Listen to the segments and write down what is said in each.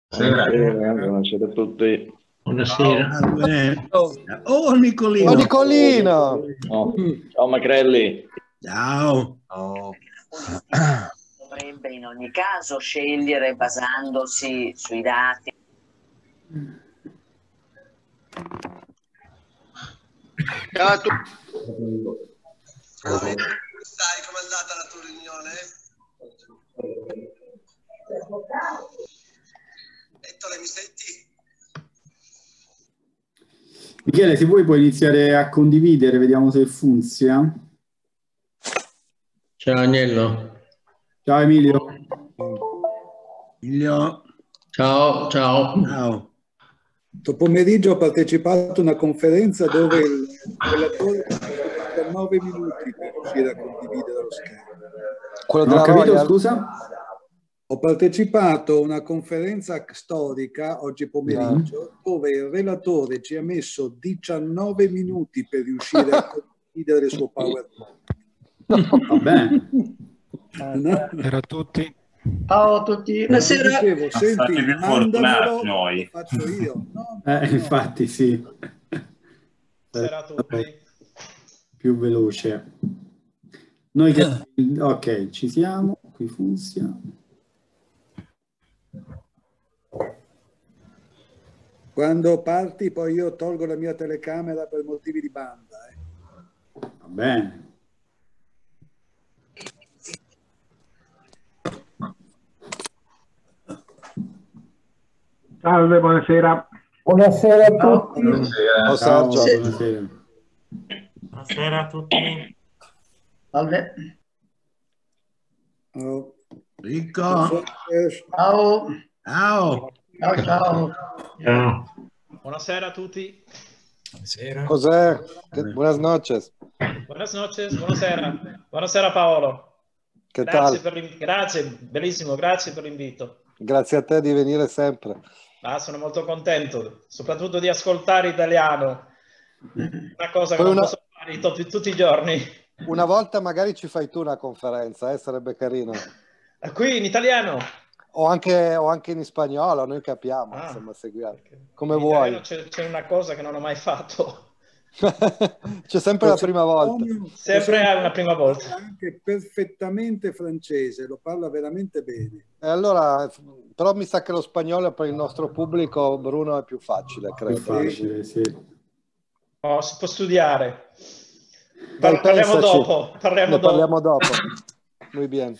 Buonasera a tutti. Buonasera. Oh Nicolino. Oh Nicolino. Oh, ciao Macrelli. Ciao. Dovrebbe in ogni caso scegliere basandosi sui dati. Ciao a tutti. Come stai? Com'è andata la tua riunione? Ettore, mi senti? Michele, se vuoi puoi iniziare a condividere, vediamo se funziona. Ciao Agnello. Ciao Emilio. Emilio. Ciao. Ciao. Questo pomeriggio ho partecipato a una conferenza dove il relatore ha 9 minuti per riuscire a condividere lo schermo. Quello Non ho della capito, Royal? scusa? Ho partecipato a una conferenza storica oggi pomeriggio dove il relatore ci ha messo 19 minuti per riuscire a condividere il suo PowerPoint. Va bene. Buonasera a tutti. Ciao a tutti. Buonasera. Dicevo, senti, mandamelo, noi. lo faccio io. No. Infatti sì. Buonasera a tutti. Più veloce. Noi che... Ok, ci siamo. Qui funziona. Quando parti poi io tolgo la mia telecamera per motivi di banda. Va bene. Salve, buonasera. Buonasera a tutti. Ciao Sergio. Buonasera. Buonasera a tutti. Salve. Oh. Ricco. Ciao. Ciao. Ciao. Buonasera a tutti. Buonasera. Cos'è? Buenas noches. Buenas noches, buonasera. Buonasera Paolo. Che Grazie tal? grazie, bellissimo, grazie per l'invito. Grazie a te di venire sempre. Sono molto contento, soprattutto di ascoltare italiano. Una cosa che Poi non posso fare tutti i giorni. Una volta magari ci fai tu una conferenza, sarebbe carino. Qui in italiano? O anche in spagnolo, noi capiamo, insomma, seguiamo. Come in vuoi. C'è una cosa che non ho mai fatto. C'è sempre la prima volta. Sempre è una prima volta. Anche perfettamente francese, lo parla veramente bene. E allora, però mi sa che lo spagnolo per il nostro pubblico, Bruno, è più facile, credo. Più facile, sì. Oh, si può studiare. Dai, Parliamo pensaci. dopo. Parliamo dopo. Muy bien.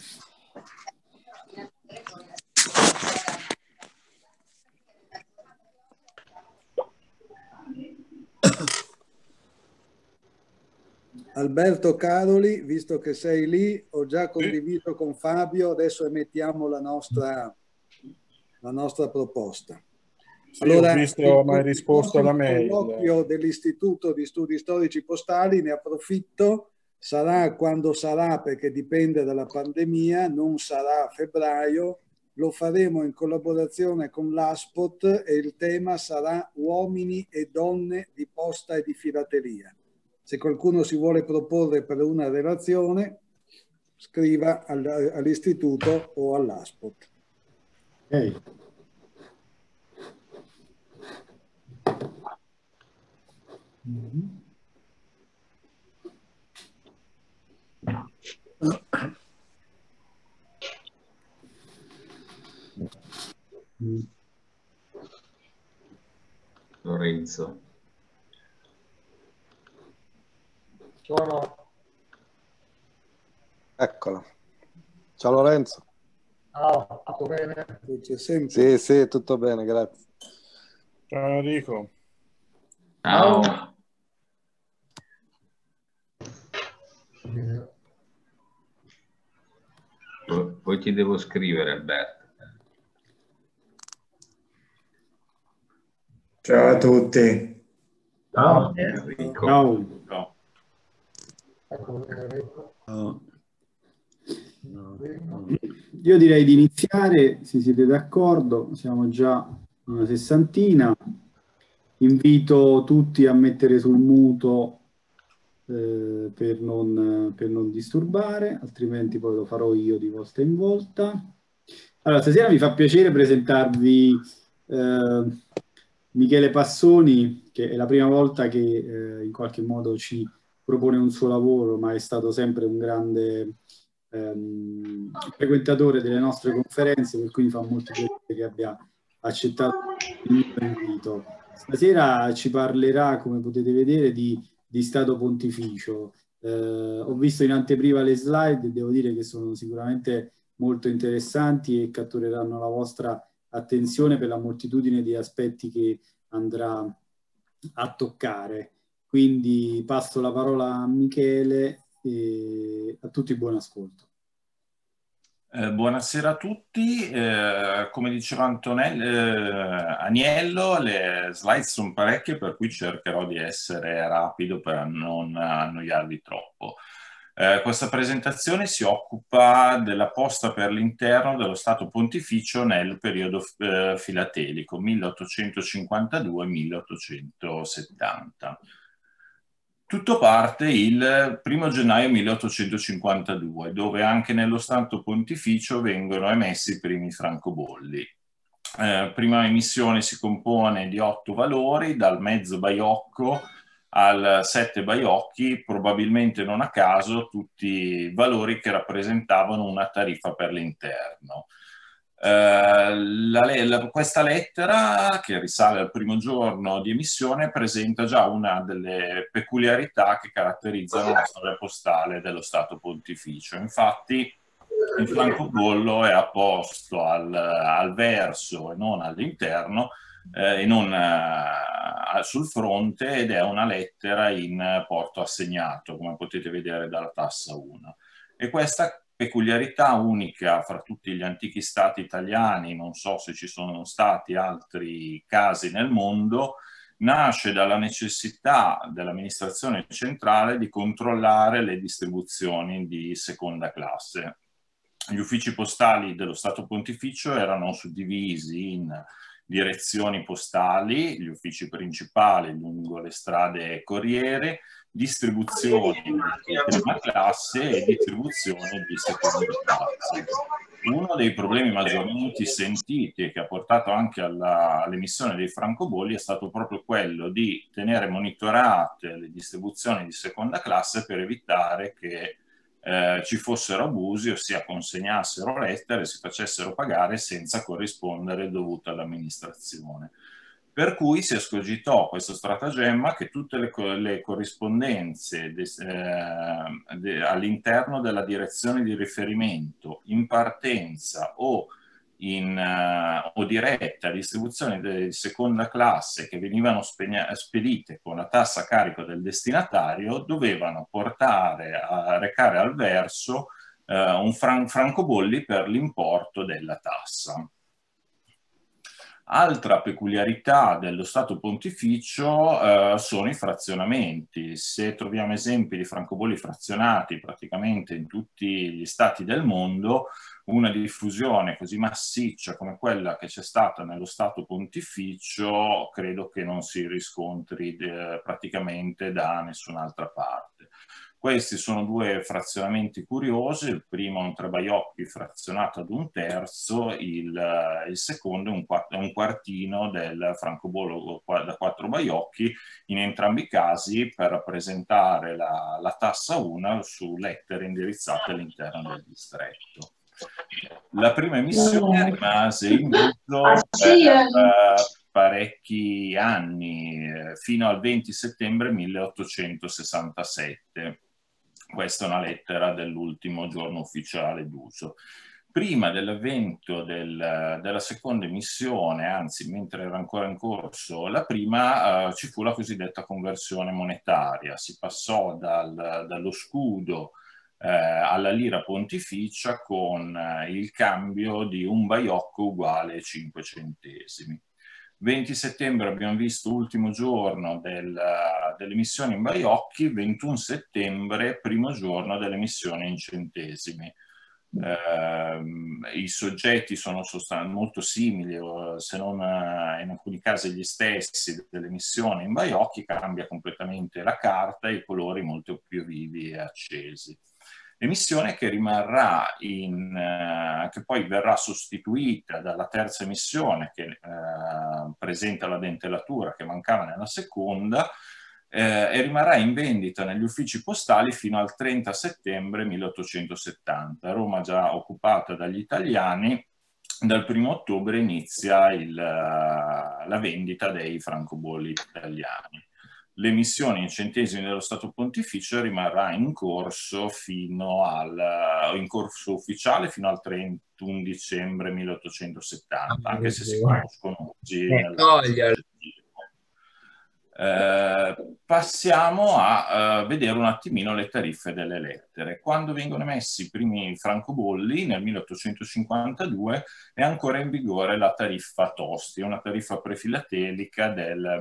Alberto Caroli, visto che sei lì, ho già condiviso con Fabio, adesso emettiamo la nostra proposta. Sì, allora, ho visto, ma hai risposto alla mail. Il colloquio dell'Istituto di Studi Storici Postali, ne approfitto, sarà quando sarà, perché dipende dalla pandemia, non sarà a febbraio, lo faremo in collaborazione con l'ASPOT e il tema sarà uomini e donne di posta e di filateria. Se qualcuno si vuole proporre per una relazione, scriva all'istituto o all'ASPOT. Ok. Lorenzo. Eccola. Ciao Lorenzo. Ciao, tutto bene? Sì, tutto bene, grazie. Ciao Enrico. Ciao. Poi ti devo scrivere, Alberto. Ciao a tutti. Ciao Enrico. Ciao. Ciao. Io direi di iniziare, se siete d'accordo, siamo già una sessantina. Invito tutti a mettere sul muto per non disturbare, altrimenti poi lo farò io di volta in volta. Allora, stasera mi fa piacere presentarvi Michele Passoni, che è la prima volta che in qualche modo ci propone un suo lavoro, ma è stato sempre un grande frequentatore delle nostre conferenze, per cui mi fa molto piacere che abbia accettato il mio invito. Stasera ci parlerà, come potete vedere, di Stato Pontificio. Ho visto in anteprima le slide e devo dire che sono sicuramente molto interessanti e cattureranno la vostra attenzione per la moltitudine di aspetti che andrà a toccare. Quindi passo la parola a Michele e a tutti buon ascolto. Buonasera a tutti, come diceva Aniello, le slide sono parecchie, per cui cercherò di essere rapido per non annoiarvi troppo. Questa presentazione si occupa della posta per l'interno dello Stato Pontificio nel periodo filatelico 1852-1870. Tutto parte il 1° gennaio 1852, dove anche nello Stato Pontificio vengono emessi i primi francobolli. Prima emissione si compone di 8 valori, dal mezzo baiocco al 7 baiocchi, probabilmente non a caso tutti valori che rappresentavano una tariffa per l'interno. Questa lettera, che risale al primo giorno di emissione, presenta già una delle peculiarità che caratterizzano la storia postale dello Stato Pontificio. Infatti il francobollo è apposto al verso e non all'interno, e non sul fronte, ed è una lettera in porto assegnato, come potete vedere dalla tassa 1. E questa peculiarità unica fra tutti gli antichi stati italiani, non so se ci sono stati altri casi nel mondo, nasce dalla necessità dell'amministrazione centrale di controllare le distribuzioni di seconda classe. Gli uffici postali dello Stato Pontificio erano suddivisi in direzioni postali, gli uffici principali lungo le strade corriere, distribuzione di prima classe e distribuzione di seconda classe. Uno dei problemi maggiormente sentiti e che ha portato anche all'emissione dei francobolli è stato proprio quello di tenere monitorate le distribuzioni di seconda classe per evitare che ci fossero abusi, ossia consegnassero lettere e si facessero pagare senza corrispondere il dovuto all'amministrazione. Per cui si escogitò questo stratagemma che tutte le corrispondenze all'interno della direzione di riferimento, in partenza o diretta distribuzione di seconda classe che venivano spedite con la tassa a carico del destinatario dovevano recare al verso un francobolli per l'importo della tassa. Altra peculiarità dello Stato Pontificio sono i frazionamenti. Se troviamo esempi di francobolli frazionati praticamente in tutti gli stati del mondo, una diffusione così massiccia come quella che c'è stata nello Stato Pontificio credo che non si riscontri praticamente da nessun'altra parte. Questi sono due frazionamenti curiosi: il primo è un 3 baiocchi frazionato ad 1/3, il secondo è un quartino del francobollo da 4 baiocchi, in entrambi i casi per rappresentare la tassa 1 su lettere indirizzate all'interno del distretto. La prima emissione rimase in mezzo per parecchi anni, fino al 20 settembre 1867. Questa è una lettera dell'ultimo giorno ufficiale d'uso. Prima dell'avvento della seconda emissione, anzi mentre era ancora in corso la prima, ci fu la cosiddetta conversione monetaria. Si passò dallo scudo alla lira pontificia con il cambio di un baiocco uguale 5 centesimi. 20 settembre abbiamo visto ultimo giorno dell'emissione in baiocchi, 21 settembre primo giorno dell'emissione in centesimi. I soggetti sono molto simili, se non in alcuni casi gli stessi dell'emissione in baiocchi, cambia completamente la carta e i colori molto più vivi e accesi. emissione che rimarrà che poi verrà sostituita dalla terza emissione che presenta la dentellatura che mancava nella seconda, e rimarrà in vendita negli uffici postali fino al 30 settembre 1870. Roma già occupata dagli italiani, dal 1° ottobre inizia la vendita dei francobolli italiani. L'emissione in centesimi dello Stato Pontificio rimarrà in corso ufficiale fino al 31 dicembre 1870, anche se si conoscono oggi. Passiamo a vedere un attimino le tariffe delle lettere. Quando vengono emessi i primi francobolli nel 1852 è ancora in vigore la tariffa Tosti, una tariffa prefilatelica del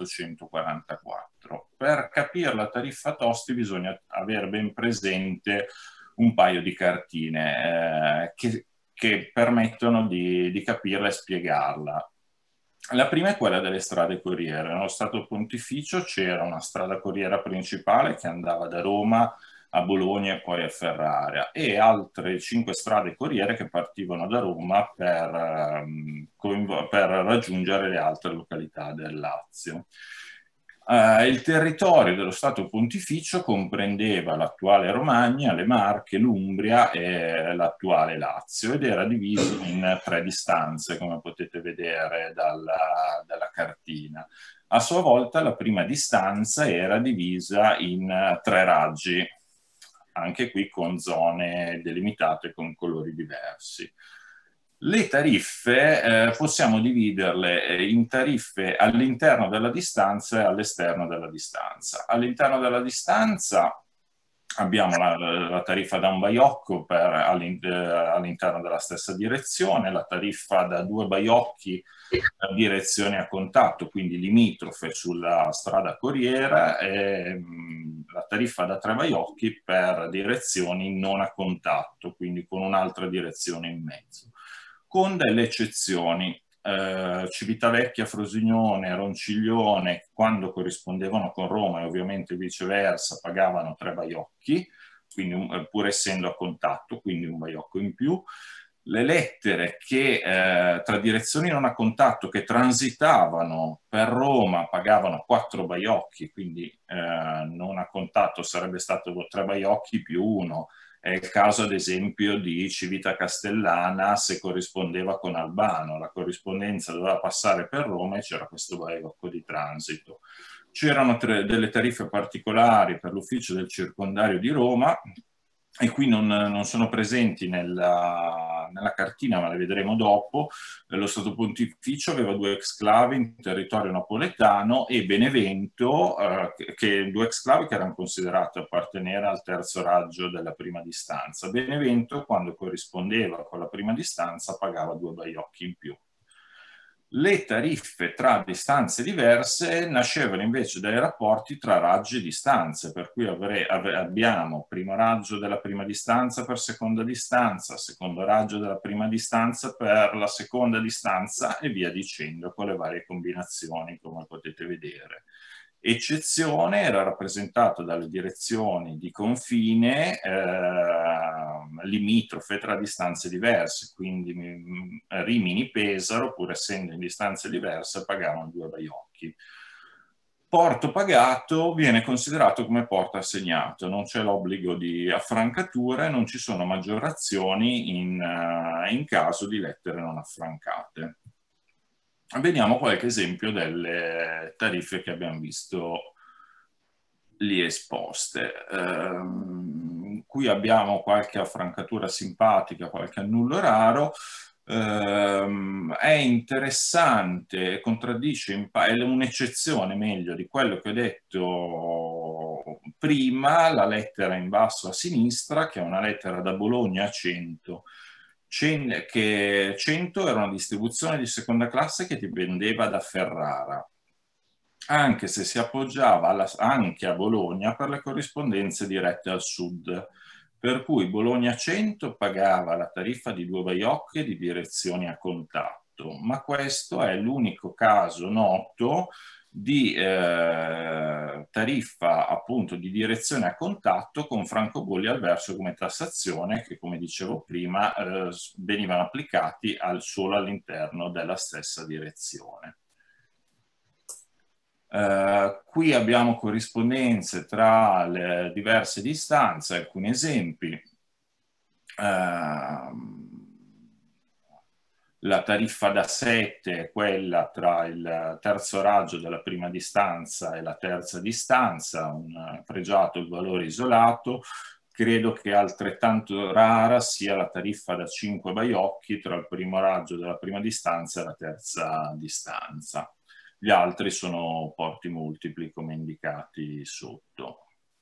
1844. Per capire la tariffa Tosti bisogna avere ben presente un paio di cartine che permettono di capirla e spiegarla. La prima è quella delle strade corriere. Nello Stato Pontificio c'era una strada corriera principale che andava da Roma a Bologna e poi a Ferrara, e altre 5 strade corriere che partivano da Roma per raggiungere le altre località del Lazio. Il territorio dello Stato Pontificio comprendeva l'attuale Romagna, le Marche, l'Umbria e l'attuale Lazio, ed era diviso in 3 distanze, come potete vedere dalla cartina. A sua volta la prima distanza era divisa in 3 raggi, anche qui con zone delimitate con colori diversi. Le tariffe possiamo dividerle in tariffe all'interno della distanza e all'esterno della distanza. All'interno della distanza abbiamo la tariffa da un baiocco all'interno della stessa direzione, la tariffa da 2 baiocchi a direzione a contatto, quindi limitrofe sulla strada corriera, e la tariffa da 3 baiocchi per direzioni non a contatto, quindi con un'altra direzione in mezzo. Con delle eccezioni, Civitavecchia, Frosignone, Ronciglione, quando corrispondevano con Roma e ovviamente viceversa, pagavano 3 baiocchi, quindi pur essendo a contatto, quindi un baiocco in più. Le lettere che tra direzioni non a contatto che transitavano per Roma pagavano 4 baiocchi, quindi non a contatto sarebbe stato 3 baiocchi più 1. È il caso ad esempio di Civita Castellana se corrispondeva con Albano, la corrispondenza doveva passare per Roma e c'era questo baiocco di transito. C'erano delle tariffe particolari per l'ufficio del circondario di Roma, e qui non sono presenti nella cartina, ma le vedremo dopo. Lo Stato Pontificio aveva 2 exclavi in territorio napoletano, e Benevento, 2 exclavi che erano considerati appartenere al terzo raggio della prima distanza. Benevento, quando corrispondeva con la prima distanza, pagava 2 baiocchi in più. Le tariffe tra distanze diverse nascevano invece dai rapporti tra raggi e distanze, per cui abbiamo primo raggio della prima distanza per seconda distanza, secondo raggio della prima distanza per la seconda distanza, e via dicendo con le varie combinazioni, come potete vedere. Eccezione era rappresentata dalle direzioni di confine limitrofe tra distanze diverse, quindi Rimini-Pesaro, pur essendo in distanze diverse, pagavano 2 baiocchi. Porto pagato viene considerato come porto assegnato, non c'è l'obbligo di affrancatura e non ci sono maggiorazioni in caso di lettere non affrancate. Vediamo qualche esempio delle tariffe che abbiamo visto lì esposte. Qui abbiamo qualche affrancatura simpatica, qualche annullo raro. È interessante, contraddice, è un'eccezione meglio di quello che ho detto prima, la lettera in basso a sinistra, che è una lettera da Bologna a 100. 100 era una distribuzione di seconda classe che dipendeva da Ferrara, anche se si appoggiava anche a Bologna per le corrispondenze dirette al sud, per cui Bologna 100 pagava la tariffa di 2 baiocchi di direzioni a contatto. contatto, ma questo è l'unico caso noto di tariffa appunto di direzione a contatto con francobolli al verso come tassazione che, come dicevo prima, venivano applicati solo all'interno della stessa direzione. Qui abbiamo corrispondenze tra le diverse distanze, alcuni esempi. La tariffa da 7 è quella tra il terzo raggio della prima distanza e la terza distanza, un pregiato il valore isolato. Credo che altrettanto rara sia la tariffa da 5 baiocchi tra il primo raggio della prima distanza e la terza distanza. Gli altri sono porti multipli come indicati sotto.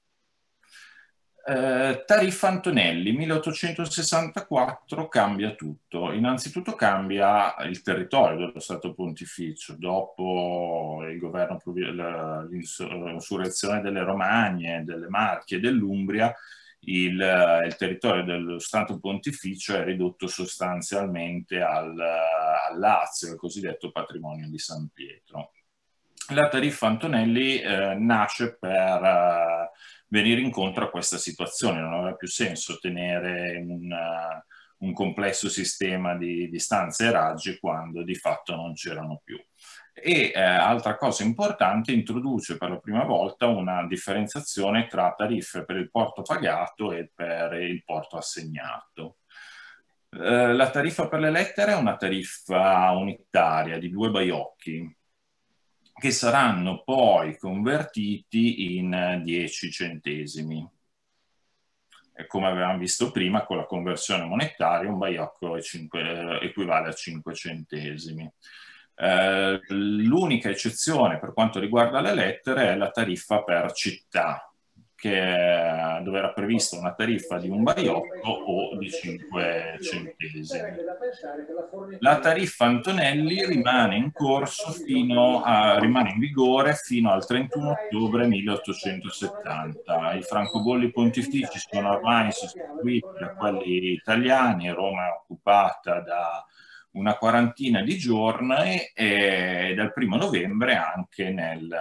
Tariffa Antonelli 1864, cambia tutto. Innanzitutto cambia il territorio dello Stato Pontificio. Dopo il governo, l'insurrezione delle Romagne, delle Marche e dell'Umbria, il territorio dello Stato Pontificio è ridotto sostanzialmente al Lazio, il cosiddetto patrimonio di San Pietro. La tariffa Antonelli nasce per venire incontro a questa situazione. Non aveva più senso tenere un complesso sistema di distanze e raggi quando di fatto non c'erano più. E altra cosa importante, introduce per la prima volta una differenziazione tra tariffe per il porto pagato e per il porto assegnato. La tariffa per le lettere è una tariffa unitaria di 2 baiocchi, che saranno poi convertiti in 10 centesimi. E come avevamo visto prima, con la conversione monetaria, un baiocco equivale a 5 centesimi. L'unica eccezione per quanto riguarda le lettere è la tariffa per città, dove era prevista una tariffa di un baiocco o di 5 centesimi. La tariffa Antonelli rimane in corso rimane in vigore fino al 31 ottobre 1870. I francobolli pontifici sono ormai sostituiti da quelli italiani. Roma è occupata da una quarantina di giorni e dal 1° novembre anche negli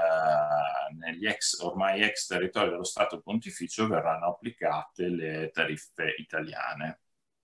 ormai ex territori dello Stato Pontificio verranno applicate le tariffe italiane.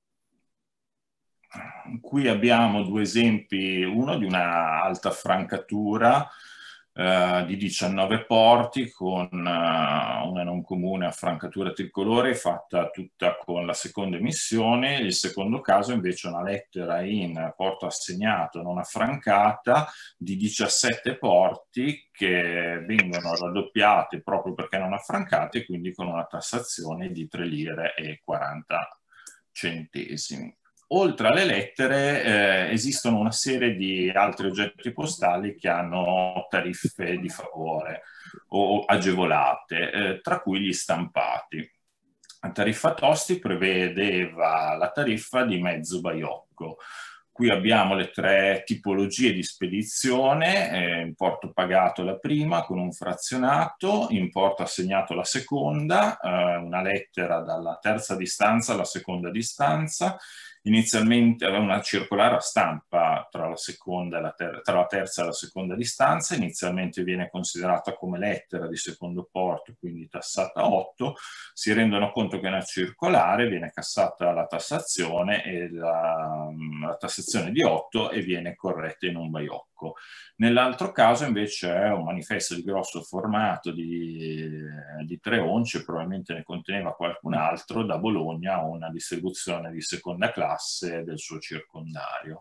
Qui abbiamo 2 esempi, uno di una alta francatura di 19 porti con una non comune affrancatura tricolore fatta tutta con la seconda emissione. Il secondo caso invece è una lettera in porto assegnato non affrancata di 17 porti che vengono raddoppiate proprio perché non affrancate, quindi con una tassazione di 3 lire e 40 centesimi. Oltre alle lettere esistono una serie di altri oggetti postali che hanno tariffe di favore o agevolate, tra cui gli stampati. La tariffa Tosti prevedeva la tariffa di mezzo baiocco. Qui abbiamo le 3 tipologie di spedizione, importo pagato la prima con un frazionato, importo assegnato la seconda, una lettera dalla terza distanza alla seconda distanza. Inizialmente aveva una circolare a stampa tra la terza e la seconda distanza, inizialmente viene considerata come lettera di secondo porto, quindi tassata 8, si rendono conto che è una circolare, viene cassata la tassazione e la tassazione di 8 e viene corretta in un baiocco. Nell'altro caso invece è un manifesto di grosso formato di 3 once, probabilmente ne conteneva qualcun altro, da Bologna, una distribuzione di seconda classe del suo circondario.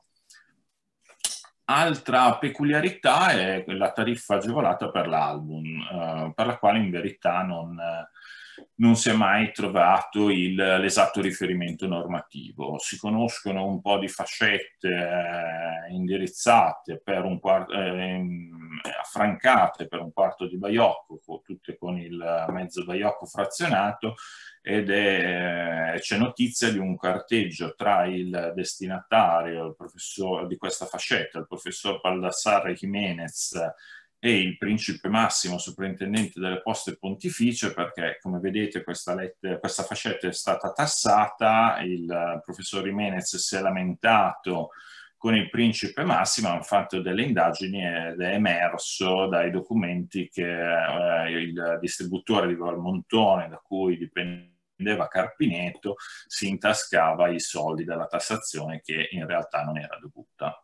Altra peculiarità è la tariffa agevolata per l'album, per la quale in verità non si è mai trovato l'esatto riferimento normativo. Si conoscono un po' di fascette indirizzate per affrancate per un quarto di baiocco, tutte con il mezzo baiocco frazionato, ed c'è notizia di un carteggio tra il destinatario, il professore di questa fascetta, il professor Baldassarre Jimenez, e il principe Massimo, sovrintendente delle poste pontificie, perché come vedete questa fascetta è stata tassata, il professor Jimenez si è lamentato con il principe Massimo hanno fatto delle indagini ed è emerso dai documenti che il distributore di Valmontone, da cui dipendeva Carpineto, si intascava i soldi della tassazione che in realtà non era dovuta.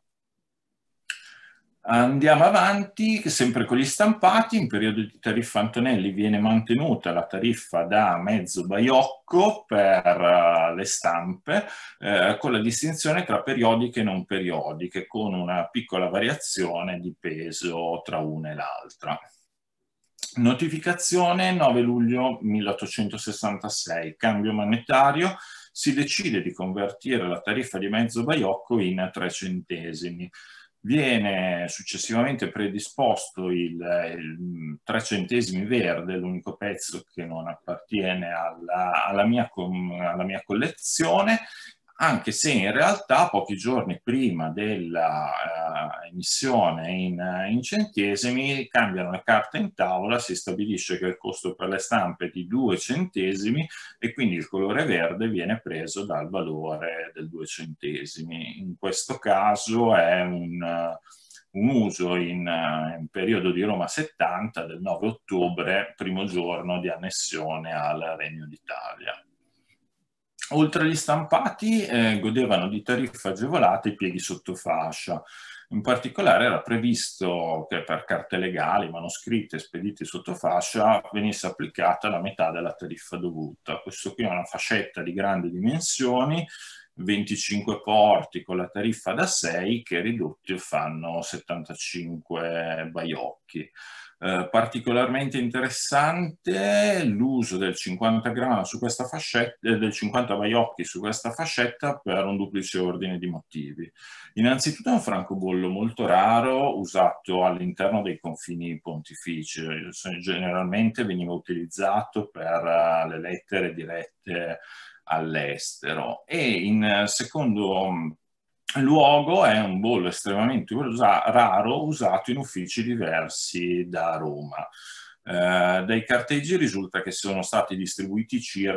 Andiamo avanti, sempre con gli stampati. In periodo di tariffa Antonelli viene mantenuta la tariffa da mezzo baiocco per le stampe, con la distinzione tra periodiche e non periodiche, con una piccola variazione di peso tra una e l'altra. Notificazione 9 luglio 1866, cambio monetario, si decide di convertire la tariffa di mezzo baiocco in 3 centesimi. Viene successivamente predisposto il 3 centesimi verde, l'unico pezzo che non appartiene alla mia collezione, anche se in realtà pochi giorni prima della emissione in centesimi cambiano le carte in tavola, si stabilisce che il costo per le stampe è di 2 centesimi e quindi il colore verde viene preso dal valore del 2 centesimi. In questo caso è un uso in periodo di Roma 70 del 9 ottobre, primo giorno di annessione al Regno d'Italia. Oltre agli stampati godevano di tariffe agevolate i pieghi sotto fascia. In particolare era previsto che per carte legali, manoscritte spedite sotto fascia venisse applicata la metà della tariffa dovuta. Questo qui è una fascetta di grandi dimensioni, 25 porti con la tariffa da 6 che ridotti fanno 75 baiocchi. Particolarmente interessante l'uso del 50 grammi su questa fascetta, del 50 baiocchi su questa fascetta per un duplice ordine di motivi. Innanzitutto è un francobollo molto raro usato all'interno dei confini pontifici, generalmente veniva utilizzato per le lettere dirette all'estero e in secondo luogo è un bollo estremamente raro usato in uffici diversi da Roma. Dai carteggi risulta che sono stati distribuiti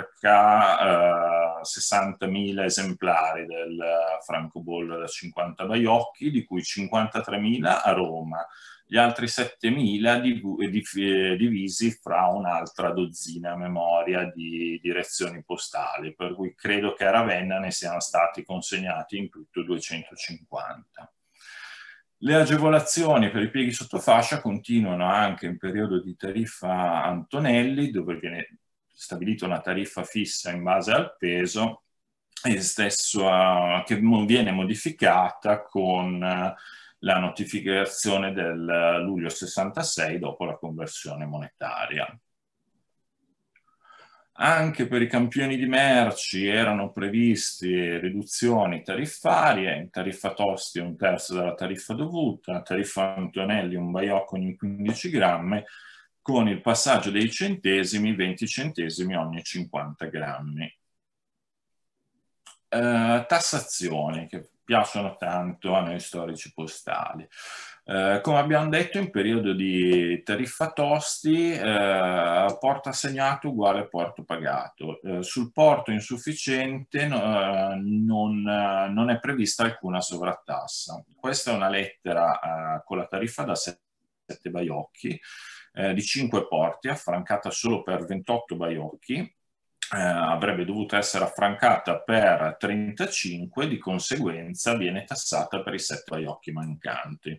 circa 60.000 esemplari del francobollo da 50 baiocchi, di cui 53.000 a Roma, gli altri 7.000 divisi fra un'altra dozzina a memoria di direzioni postali, per cui credo che a Ravenna ne siano stati consegnati in tutto 250. Le agevolazioni per i pieghi sotto fascia continuano anche in periodo di tariffa Antonelli, dove viene stabilita una tariffa fissa in base al peso e stesso che viene modificata con la notificazione del luglio 66 dopo la conversione monetaria. Anche per i campioni di merci erano previsti riduzioni tariffarie, in tariffa Tosti 1/3 della tariffa dovuta, tariffa Antonelli un baiocco ogni 15 grammi, con il passaggio dei centesimi, 20 centesimi ogni 50 grammi. Tassazioni che piacciono tanto a noi storici postali. Come abbiamo detto, in periodo di tariffa Tosti, porto assegnato uguale porto pagato. Sul porto insufficiente non è prevista alcuna sovrattassa. Questa è una lettera con la tariffa da 7 baiocchi di 5 porti, affrancata solo per 28 baiocchi. Avrebbe dovuto essere affrancata per 35, di conseguenza viene tassata per i 7 baiocchi mancanti.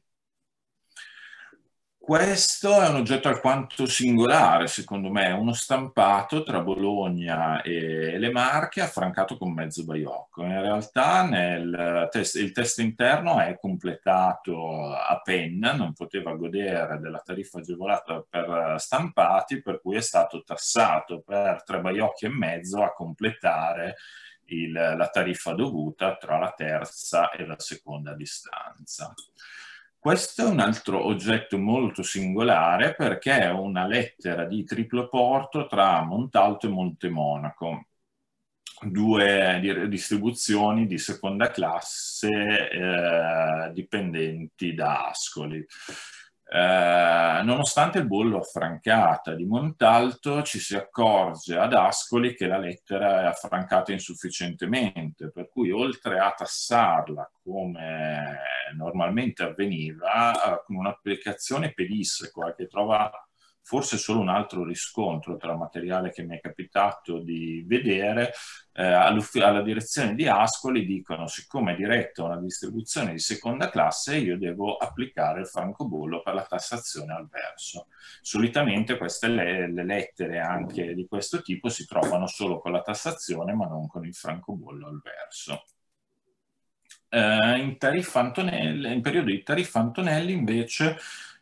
Questo è un oggetto alquanto singolare, secondo me, uno stampato tra Bologna e le Marche affrancato con mezzo baiocco. In realtà il testo interno è completato a penna, non poteva godere della tariffa agevolata per stampati, per cui è stato tassato per 3 baiocchi e mezzo a completare la tariffa dovuta tra la terza e la seconda distanza. Questo è un altro oggetto molto singolare perché è una lettera di triplo porto tra Montalto e Montemonaco, 2 distribuzioni di seconda classe dipendenti da Ascoli. Nonostante il bollo affrancata di Montalto, ci si accorge ad Ascoli che la lettera è affrancata insufficientemente, per cui oltre a tassarla come normalmente avveniva, con un'applicazione pedissequa che trova forse solo un altro riscontro tra il materiale che mi è capitato di vedere, alla direzione di Ascoli dicono: siccome è diretta una distribuzione di seconda classe, io devo applicare il francobollo per la tassazione al verso. Solitamente queste le lettere anche di questo tipo si trovano solo con la tassazione ma non con il francobollo al verso. In periodo di tariffa Antonelli invece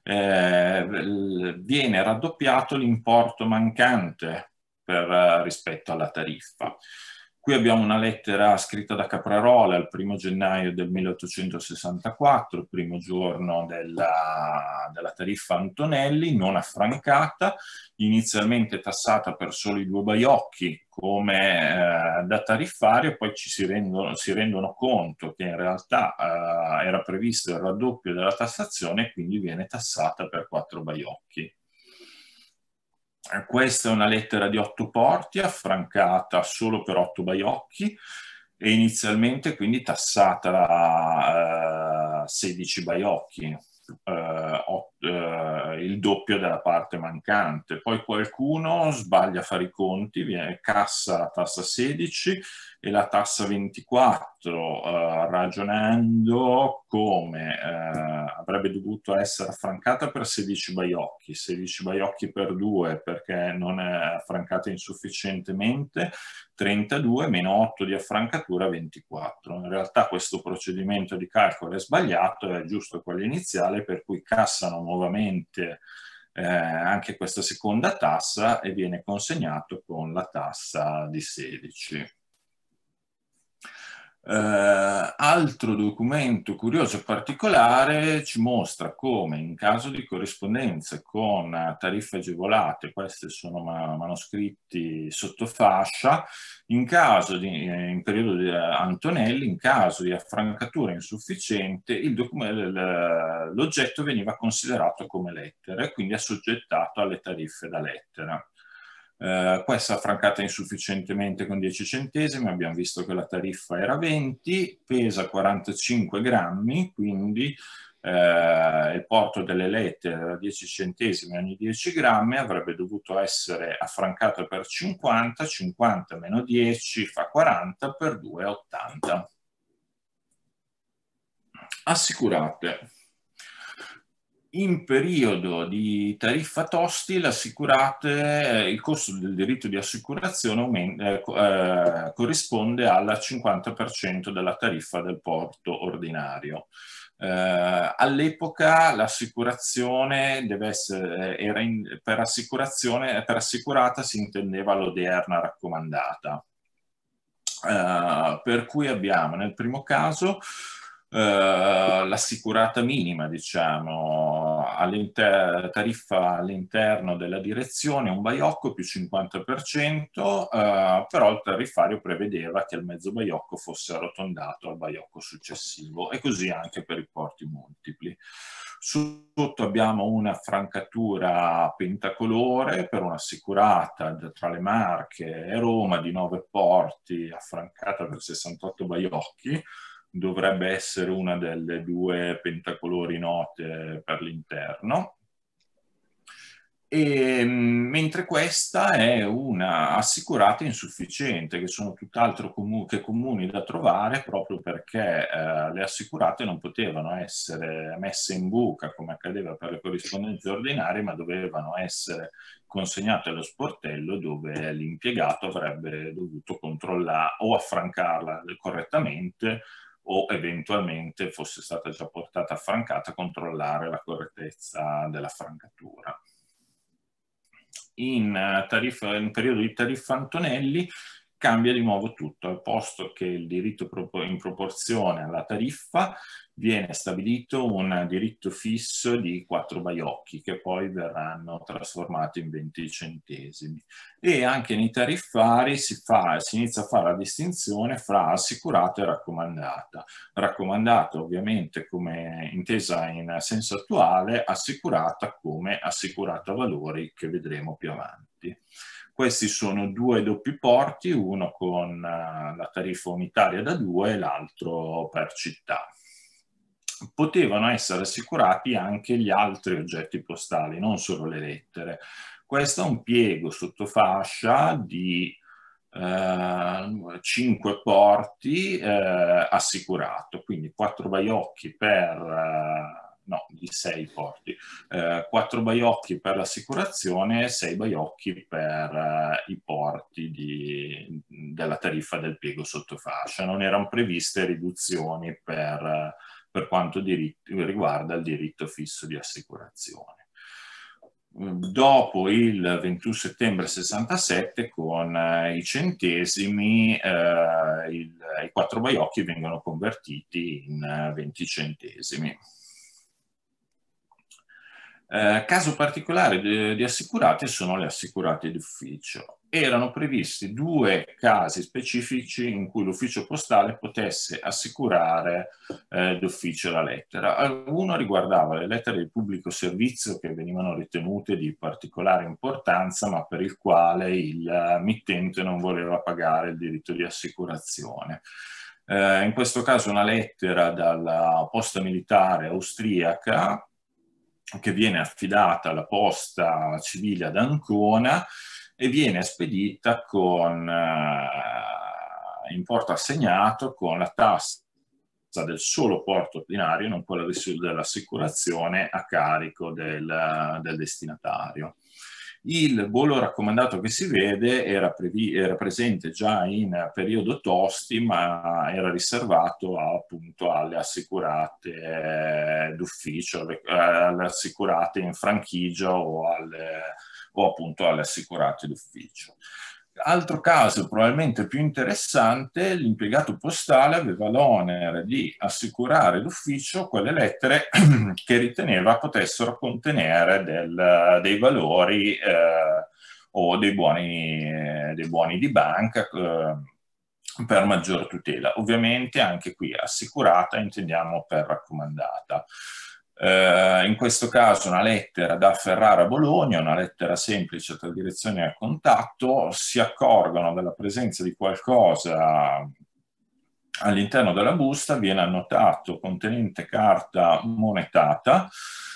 viene raddoppiato l'importo mancante rispetto alla tariffa. Qui abbiamo una lettera scritta da Caprarola il 1° gennaio del 1864, il primo giorno della tariffa Antonelli, non affrancata, inizialmente tassata per soli 2 baiocchi come da tariffario, poi si rendono conto che in realtà era previsto il raddoppio della tassazione e quindi viene tassata per 4 baiocchi. Questa è una lettera di 8 porti, affrancata solo per 8 baiocchi e inizialmente quindi tassata a 16 baiocchi, il doppio della parte mancante. Poi qualcuno sbaglia a fare i conti, cassa la tassa 16 e la tassa 24, ragionando come avrebbe dovuto essere affrancata per 16 baiocchi, 16 baiocchi per 2 perché non è affrancata insufficientemente, 32 meno 8 di affrancatura, 24. In realtà questo procedimento di calcolo è sbagliato, è giusto quello iniziale, per cui cassano nuovamente anche questa seconda tassa e viene consegnato con la tassa di 16. Altro documento curioso e particolare ci mostra come in caso di corrispondenze con tariffe agevolate, questi sono manoscritti sotto fascia, in periodo di Antonelli, in caso di affrancatura insufficiente, l'oggetto veniva considerato come lettera e quindi assoggettato alle tariffe da lettera. Questa affrancata insufficientemente con 10 centesimi, abbiamo visto che la tariffa era 20, pesa 45 grammi, quindi il porto delle lettere era 10 centesimi ogni 10 grammi, avrebbe dovuto essere affrancata per 50, 50 meno 10 fa 40, per 2 80. Assicurate. In periodo di tariffa Tosti, il costo del diritto di assicurazione corrisponde al 50% della tariffa del porto ordinario. All'epoca l'assicurazione deve essere, per assicurata si intendeva l'odierna raccomandata. Per cui abbiamo nel primo caso l'assicurata minima, diciamo, tariffa all'interno della direzione, un baiocco più 50%, però il tariffario prevedeva che il mezzo baiocco fosse arrotondato al baiocco successivo e così anche per i porti multipli. Sotto abbiamo una francatura pentacolore per un'assicurata tra le Marche e Roma di 9 porti, affrancata per 68 baiocchi. Dovrebbe essere una delle 2 pentacolori note per l'interno. Mentre questa è una assicurata insufficiente, che sono tutt'altro che comuni da trovare proprio perché le assicurate non potevano essere messe in buca come accadeva per le corrispondenze ordinarie, ma dovevano essere consegnate allo sportello dove l'impiegato avrebbe dovuto controllare o affrancarla correttamente o eventualmente fosse stata già portata affrancata, controllare la correttezza della francatura. In periodo di tariffa Antonelli cambia di nuovo tutto, al posto che il diritto in proporzione alla tariffa viene stabilito un diritto fisso di 4 baiocchi che poi verranno trasformati in 20 centesimi. E anche nei tariffari si inizia a fare la distinzione fra assicurata e raccomandata. Raccomandata ovviamente come intesa in senso attuale, assicurata come assicurata valori che vedremo più avanti. Questi sono 2 doppi porti, uno con la tariffa unitaria da 2 e l'altro per città. Potevano essere assicurati anche gli altri oggetti postali, non solo le lettere. Questo è un piego sotto fascia di 5 porti assicurato, quindi 4 baiocchi per... no, di 6 porti, 4 baiocchi per l'assicurazione e 6 baiocchi per i porti della tariffa del piego sotto fascia. Non erano previste riduzioni per quanto riguarda il diritto fisso di assicurazione. Dopo il 21 settembre 67 con i centesimi i 4 baiocchi vengono convertiti in 20 centesimi. Caso particolare di assicurati sono le assicurate d'ufficio. Erano previsti 2 casi specifici in cui l'ufficio postale potesse assicurare d'ufficio la lettera. Uno riguardava le lettere di pubblico servizio che venivano ritenute di particolare importanza, ma per il quale il mittente non voleva pagare il diritto di assicurazione. In questo caso una lettera dalla posta militare austriaca che viene affidata alla posta civile ad Ancona e viene spedita con importo assegnato con la tassa del solo porto ordinario, non quella dell'assicurazione, a carico del destinatario. Il bollo raccomandato che si vede era presente già in periodo Tosti, ma era riservato appunto alle assicurate d'ufficio, alle assicurate in franchigia o appunto alle assicurate d'ufficio. Altro caso probabilmente più interessante, l'impiegato postale aveva l'onere di assicurare d'ufficio quelle lettere che riteneva potessero contenere dei valori o dei buoni di banca per maggior tutela. Ovviamente anche qui assicurata intendiamo per raccomandata. In questo caso una lettera da Ferrara a Bologna, una lettera semplice tra direzione e contatto, si accorgono della presenza di qualcosa all'interno della busta, viene annotato contenente carta monetata,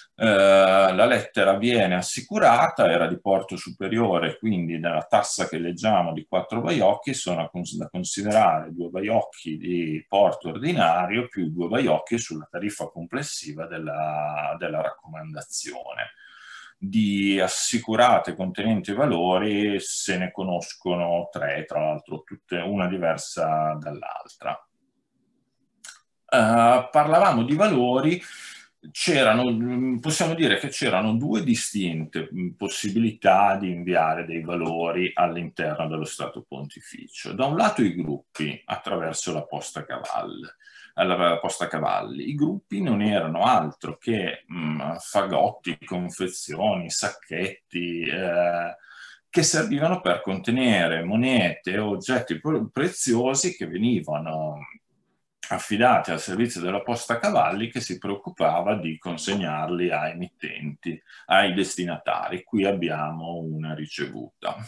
la lettera viene assicurata, era di porto superiore, quindi nella tassa che leggiamo di 4 baiocchi sono da considerare 2 baiocchi di porto ordinario più 2 baiocchi sulla tariffa complessiva della raccomandazione. Di assicurate contenenti valori se ne conoscono 3, tra l'altro tutte una diversa dall'altra. Parlavamo di valori. Possiamo dire che c'erano 2 distinte possibilità di inviare dei valori all'interno dello Stato Pontificio. Da un lato i gruppi attraverso la posta cavalli. I gruppi non erano altro che fagotti, confezioni, sacchetti che servivano per contenere monete e oggetti preziosi che venivano affidati al servizio della posta cavalli, che si preoccupava di consegnarli ai mittenti, ai destinatari. Qui abbiamo una ricevuta.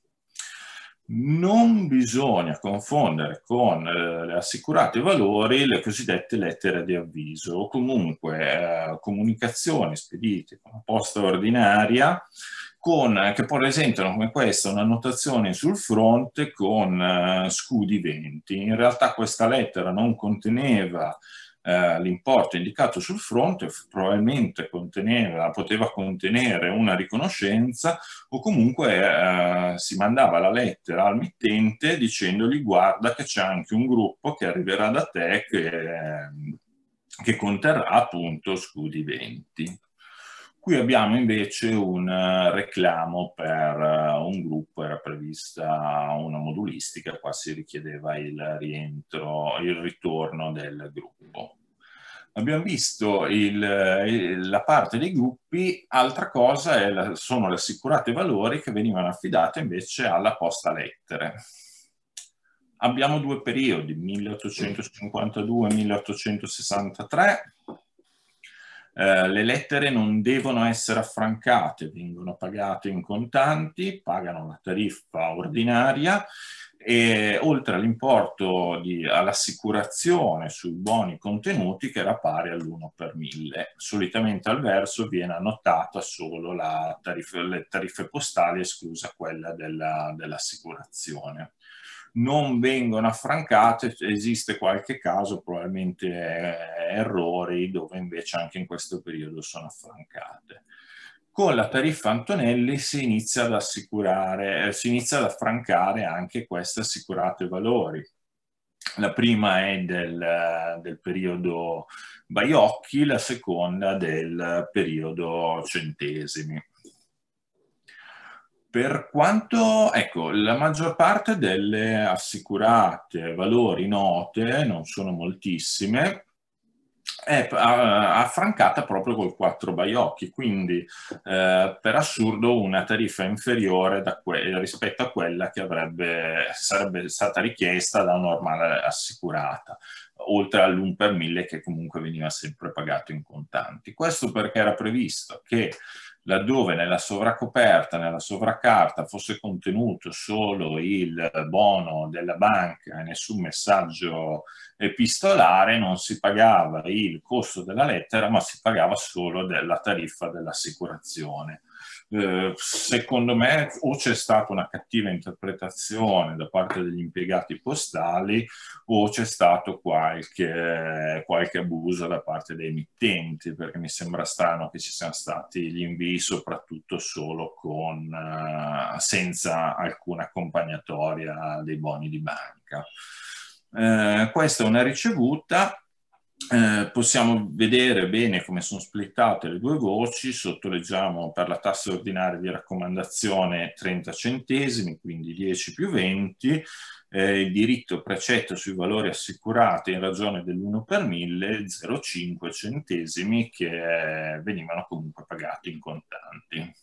Non bisogna confondere con le assicurate valori le cosiddette lettere di avviso o comunque comunicazioni spedite con la posta ordinaria che presentano come questa un'annotazione sul fronte con scudi 20. In realtà questa lettera non conteneva l'importo indicato sul fronte, probabilmente poteva contenere una riconoscenza o comunque si mandava la lettera al mittente dicendogli: guarda che c'è anche un gruppo che arriverà da te che conterrà appunto scudi 20. Qui abbiamo invece un reclamo per un gruppo, era prevista una modulistica, qua si richiedeva il ritorno del gruppo. Abbiamo visto la parte dei gruppi, altra cosa sono le assicurate valori che venivano affidate invece alla posta lettere. Abbiamo due periodi, 1852-1863. Le lettere non devono essere affrancate, vengono pagate in contanti, pagano la tariffa ordinaria e oltre all'importo all'assicurazione sui buoni contenuti che era pari all'1 per 1000. Solitamente al verso viene annotata solo le tariffe postali, esclusa quella dell'assicurazione. Non vengono affrancate, esiste qualche caso, probabilmente errori, dove invece anche in questo periodo sono affrancate. Con la tariffa Antonelli si inizia ad affrancare anche queste assicurate valori. La prima è del periodo Baiocchi, la seconda del periodo Centesimi. Per quanto, ecco, la maggior parte delle assicurate valori note, non sono moltissime, è affrancata proprio col 4 Baiocchi, quindi per assurdo una tariffa inferiore rispetto a quella che sarebbe stata richiesta da una normale assicurata, oltre all'1 per 1000 che comunque veniva sempre pagato in contanti. Questo perché era previsto che laddove nella sovracoperta, nella sovracarta fosse contenuto solo il bono della banca e nessun messaggio epistolare, non si pagava il costo della lettera, ma si pagava solo la tariffa dell'assicurazione. Secondo me o c'è stata una cattiva interpretazione da parte degli impiegati postali o c'è stato qualche abuso da parte dei emittenti, perché mi sembra strano che ci siano stati gli invii soprattutto solo senza alcuna accompagnatoria dei boni di banca. Questa è una ricevuta. Possiamo vedere bene come sono splittate le due voci. Sotto leggiamo per la tassa ordinaria di raccomandazione 30 centesimi, quindi 10 più 20, il diritto precetto sui valori assicurati in ragione dell'1 per 1000, 0,5 centesimi che venivano comunque pagati in contanti.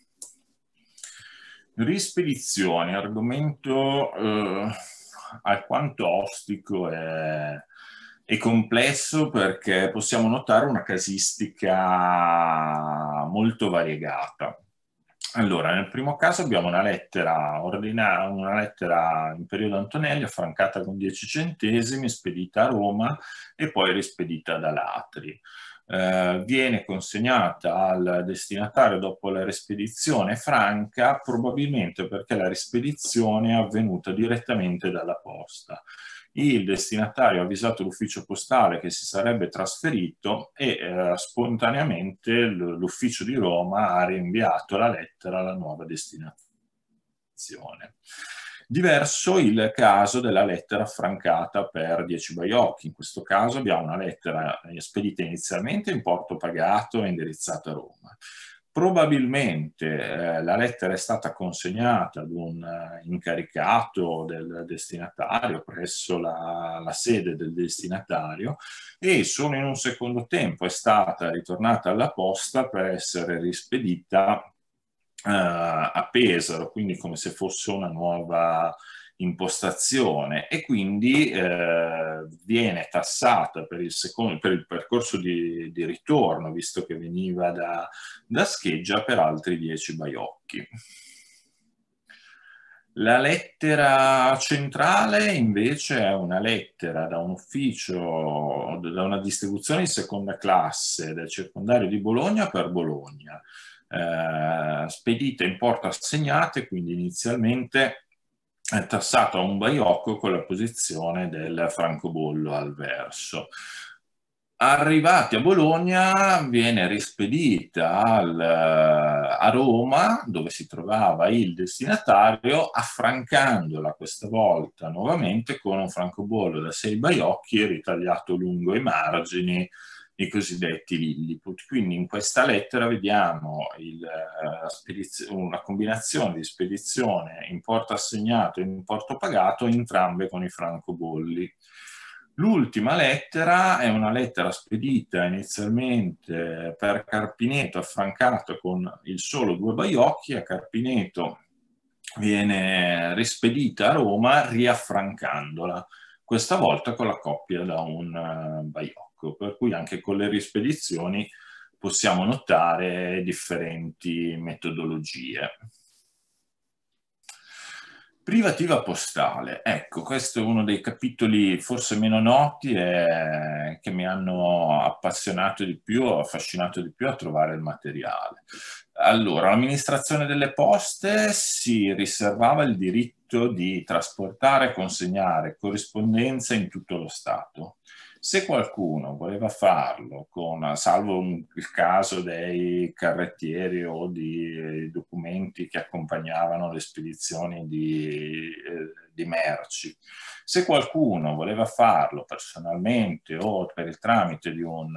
Rispedizioni, argomento alquanto ostico e complesso, perché possiamo notare una casistica molto variegata. Allora, nel primo caso abbiamo una lettera ordinaria, una lettera in periodo Antonelli affrancata con 10 centesimi, spedita a Roma e poi rispedita da Latri. Viene consegnata al destinatario dopo la rispedizione franca, probabilmente perché la rispedizione è avvenuta direttamente dalla posta. Il destinatario ha avvisato l'ufficio postale che si sarebbe trasferito e spontaneamente l'ufficio di Roma ha rinviato la lettera alla nuova destinazione. Diverso il caso della lettera affrancata per 10 Baiocchi. In questo caso abbiamo una lettera spedita inizialmente in porto pagato e indirizzata a Roma. Probabilmente la lettera è stata consegnata ad un incaricato del destinatario presso la sede del destinatario e solo in un secondo tempo è stata ritornata alla posta per essere rispedita a Pesaro, quindi come se fosse una nuova impostazione, e quindi viene tassata per il percorso di ritorno, visto che veniva da Scheggia, per altri 10 Baiocchi. La lettera centrale invece è una lettera da un ufficio, da una distribuzione di seconda classe del circondario di Bologna per Bologna, spedita in porto assegnate, quindi inizialmente è tassato a un Baiocco con la posizione del francobollo al verso. Arrivati a Bologna viene rispedita a Roma, dove si trovava il destinatario, affrancandola questa volta nuovamente con un francobollo da 6 Baiocchi ritagliato lungo i margini, i cosiddetti Lilliput. Quindi in questa lettera vediamo una combinazione di spedizione importo assegnato e importo pagato, entrambe con i francobolli. L'ultima lettera è una lettera spedita inizialmente per Carpineto, affrancato con il solo 2 baiocchi. A Carpineto viene rispedita a Roma riaffrancandola, questa volta con la coppia da un baiocco, per cui anche con le rispedizioni possiamo notare differenti metodologie. Privativa postale, ecco, questo è uno dei capitoli forse meno noti e che mi hanno appassionato di più, affascinato di più a trovare il materiale. Allora, l'amministrazione delle poste si riservava il diritto di trasportare e consegnare corrispondenza in tutto lo Stato. Se qualcuno voleva farlo, salvo il caso dei carrettieri o di documenti che accompagnavano le spedizioni di merci, se qualcuno voleva farlo personalmente o per il tramite di un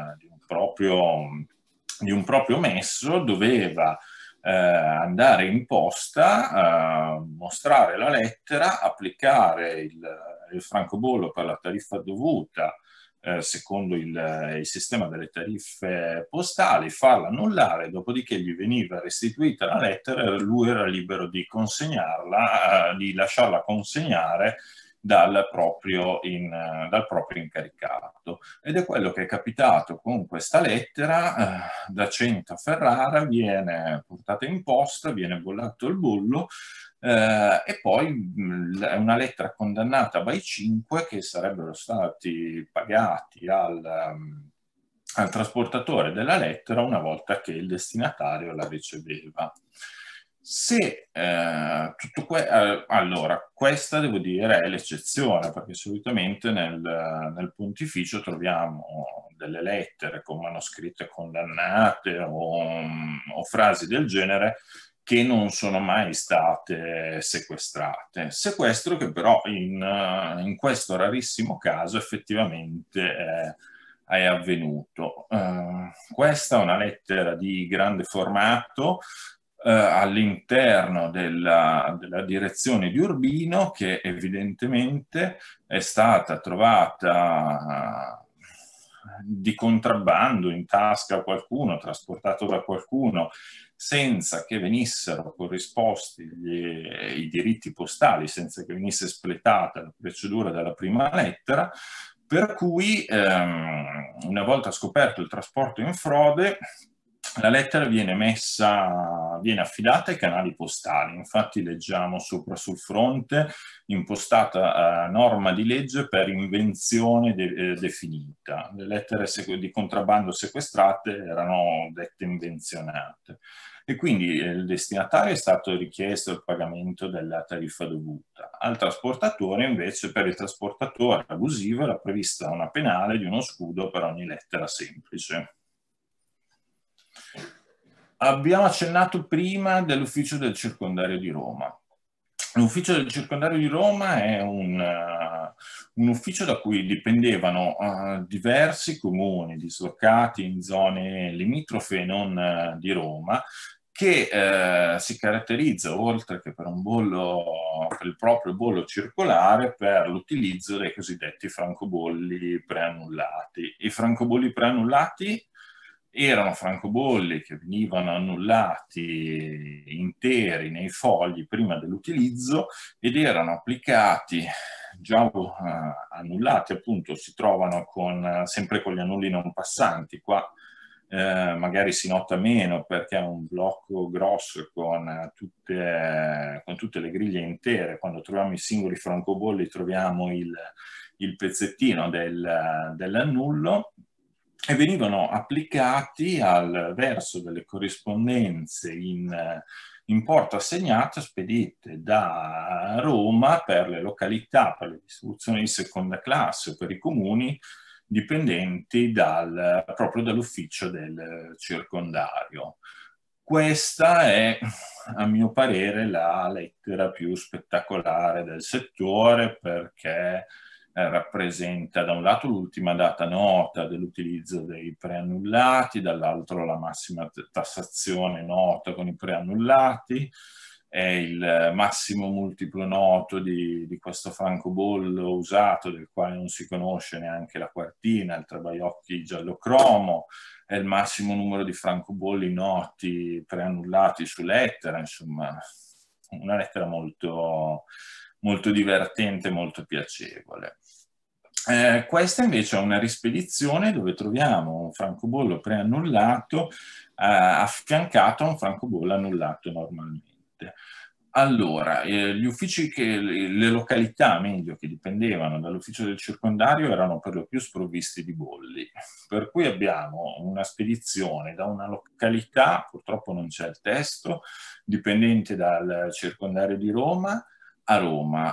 proprio messo, doveva andare in posta, mostrare la lettera, applicare il francobollo per la tariffa dovuta secondo il sistema delle tariffe postali, farla annullare, dopodiché gli veniva restituita la lettera e lui era libero di consegnarla, di lasciarla consegnare dal proprio incaricato. Ed è quello che è capitato con questa lettera. Da Cento a Ferrara viene portata in posta, viene bollato il bollo, e poi è una lettera condannata by 5 che sarebbero stati pagati al trasportatore della lettera una volta che il destinatario la riceveva. Allora, questa devo dire è l'eccezione, perché solitamente nel pontificio troviamo delle lettere con manoscritte condannate o frasi del genere che non sono mai state sequestrate. Sequestro che però in questo rarissimo caso effettivamente è avvenuto. Questa è una lettera di grande formato all'interno della direzione di Urbino, che evidentemente è stata trovata di contrabbando in tasca a qualcuno, trasportato da qualcuno, senza che venissero corrisposti i diritti postali, senza che venisse espletata la procedura della prima lettera, per cui una volta scoperto il trasporto in frode, la lettera viene affidata ai canali postali. Infatti leggiamo sopra sul fronte impostata norma di legge per invenzione definita. Le lettere di contrabbando sequestrate erano dette invenzionate. E quindi il destinatario è stato richiesto il pagamento della tariffa dovuta. Al trasportatore invece, per il trasportatore abusivo, era prevista una penale di uno scudo per ogni lettera semplice. Abbiamo accennato prima dell'ufficio del circondario di Roma. L'ufficio del circondario di Roma è un ufficio da cui dipendevano diversi comuni dislocati in zone limitrofe e non di Roma, che si caratterizza, oltre che per il proprio bollo circolare, per l'utilizzo dei cosiddetti francobolli preannullati. I francobolli preannullati erano francobolli che venivano annullati interi nei fogli prima dell'utilizzo ed erano applicati, già annullati appunto, si trovano sempre con gli annulli non passanti. Qua magari si nota meno perché è un blocco grosso con tutte le griglie intere. Quando troviamo i singoli francobolli troviamo il pezzettino dell'annullo, e venivano applicati al verso delle corrispondenze in porto assegnato spedite da Roma per le località, per le distribuzioni di seconda classe o per i comuni dipendenti proprio dall'ufficio del circondario. Questa è, a mio parere, la lettera più spettacolare del settore, perché rappresenta da un lato l'ultima data nota dell'utilizzo dei preannullati, dall'altro la massima tassazione nota con i preannullati, è il massimo multiplo noto di questo francobollo usato, del quale non si conosce neanche la quartina, il 3 baiocchi giallo-cromo, è il massimo numero di francobolli noti preannullati su lettera, insomma una lettera molto, molto divertente, molto piacevole. Questa invece è una rispedizione dove troviamo un francobollo preannullato affiancato a un francobollo annullato normalmente. Allora, gli uffici le località, meglio, che dipendevano dall'ufficio del circondario erano per lo più sprovvisti di bolli, per cui abbiamo una spedizione da una località, purtroppo non c'è il testo, dipendente dal circondario di Roma, a Roma,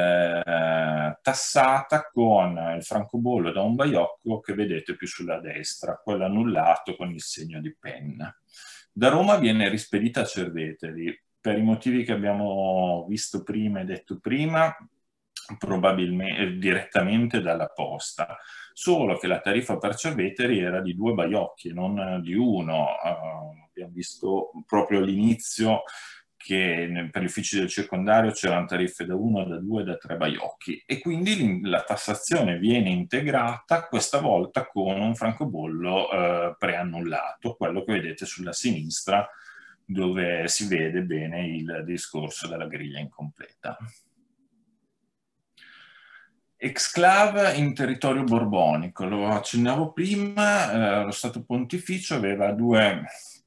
tassata con il francobollo da un baiocco che vedete più sulla destra, quello annullato con il segno di penna. Da Roma viene rispedita a Cerveteri, per i motivi che abbiamo visto prima e detto prima, probabilmente direttamente dalla posta, solo che la tariffa per Cerveteri era di 2 baiocchi, non di 1. Abbiamo visto proprio all'inizio che per gli uffici del circondario c'erano tariffe da 1, da 2, da 3 baiocchi, e quindi la tassazione viene integrata questa volta con un francobollo preannullato, quello che vedete sulla sinistra, dove si vede bene il discorso della griglia incompleta. Exclave in territorio borbonico, lo accennavo prima, lo Stato Pontificio aveva 2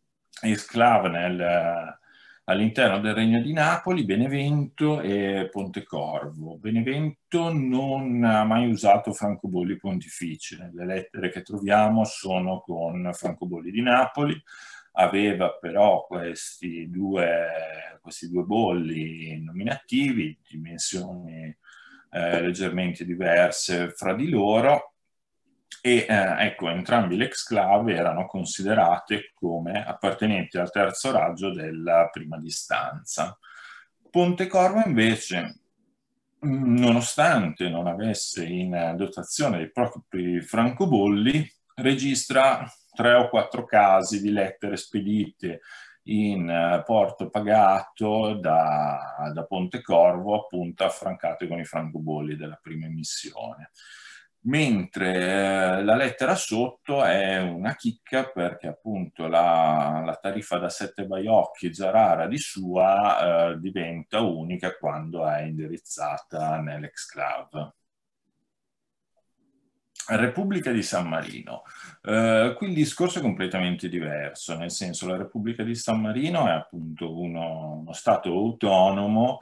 exclave all'interno del Regno di Napoli, Benevento e Pontecorvo. Benevento non ha mai usato francobolli pontifici, le lettere che troviamo sono con francobolli di Napoli, aveva però questi due bolli nominativi, dimensioni leggermente diverse fra di loro, e ecco, entrambi le exclave erano considerate come appartenenti al terzo raggio della prima distanza. Pontecorvo invece, nonostante non avesse in dotazione i propri francobolli, registra 3 o 4 casi di lettere spedite in porto pagato da Pontecorvo, appunto affrancate con i francobolli della prima emissione. Mentre la lettera sotto è una chicca, perché appunto la tariffa da 7 baiocchi, già rara di sua, diventa unica quando è indirizzata nell'exclave. Repubblica di San Marino. Qui il discorso è completamente diverso, nel senso la Repubblica di San Marino è appunto uno Stato autonomo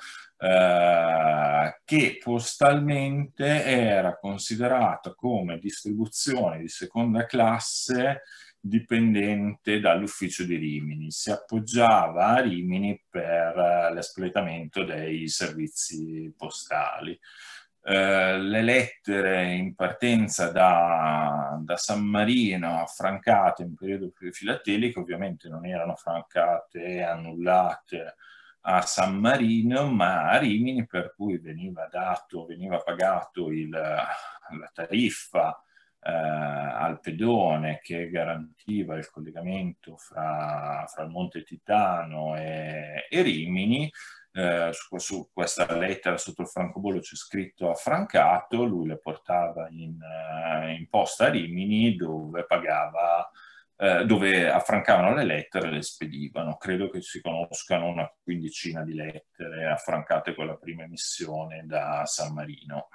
che postalmente era considerato come distribuzione di seconda classe dipendente dall'ufficio di Rimini. Si appoggiava a Rimini per l'espletamento dei servizi postali. Le lettere in partenza da San Marino affrancate in periodo filatelico ovviamente non erano affrancate e annullate a San Marino ma a Rimini, per cui veniva pagato la tariffa al pedone che garantiva il collegamento fra il Monte Titano e Rimini. Su questa lettera sotto il francobollo c'è scritto affrancato, lui le portava in posta a Rimini dove affrancavano le lettere e le spedivano. Credo che si conoscano una quindicina di lettere affrancate con la prima emissione da San Marino.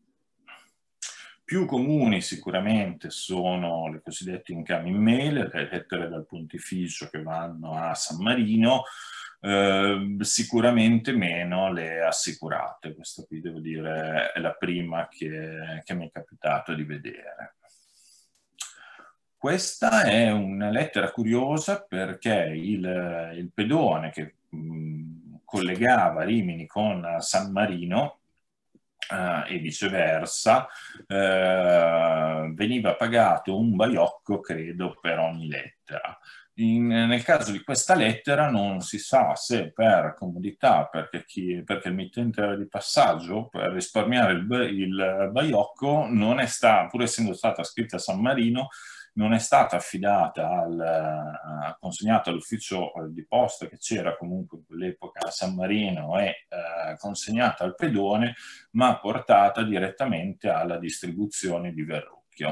Più comuni sicuramente sono le cosiddette incoming mail, le lettere dal pontificio che vanno a San Marino, sicuramente meno le assicurate. Questa qui devo dire è la prima che mi è capitato di vedere. Questa è una lettera curiosa perché il pedone che collegava Rimini con San Marino e viceversa veniva pagato un baiocco, credo, per ogni lettera. Nel caso di questa lettera non si sa se per comodità, perché il mittente era di passaggio, per risparmiare il baiocco, pur essendo stata scritta a San Marino, non è stata affidata consegnata all'ufficio di posta che c'era comunque in quell'epoca a San Marino e consegnata al pedone, ma portata direttamente alla distribuzione di Verrocchio.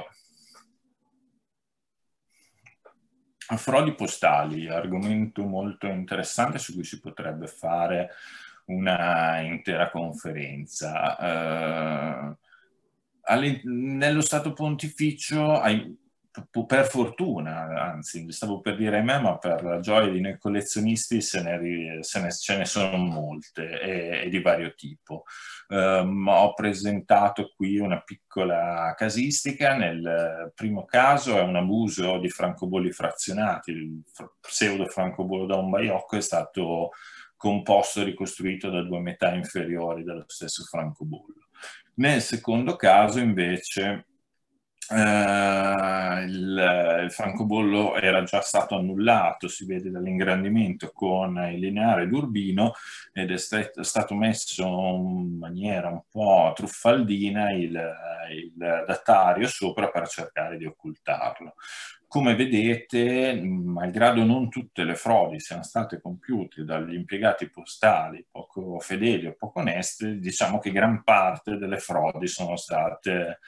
Frodi postali, argomento molto interessante su cui si potrebbe fare una intera conferenza. Nello Stato Pontificio, per fortuna, anzi stavo per dire ahimè, ma per la gioia di noi collezionisti ce ne sono molte e di vario tipo. Ho presentato qui una piccola casistica. Nel primo caso è un abuso di francobolli frazionati. Il pseudo francobollo da un baiocco è stato composto e ricostruito da due metà inferiori dello stesso francobollo. Nel secondo caso invece il francobollo era già stato annullato, si vede dall'ingrandimento con il lineare d'Urbino, ed è stato messo in maniera un po' truffaldina il datario sopra per cercare di occultarlo. Come vedete, malgrado non tutte le frodi siano state compiute dagli impiegati postali poco fedeli o poco onesti, diciamo che gran parte delle frodi sono state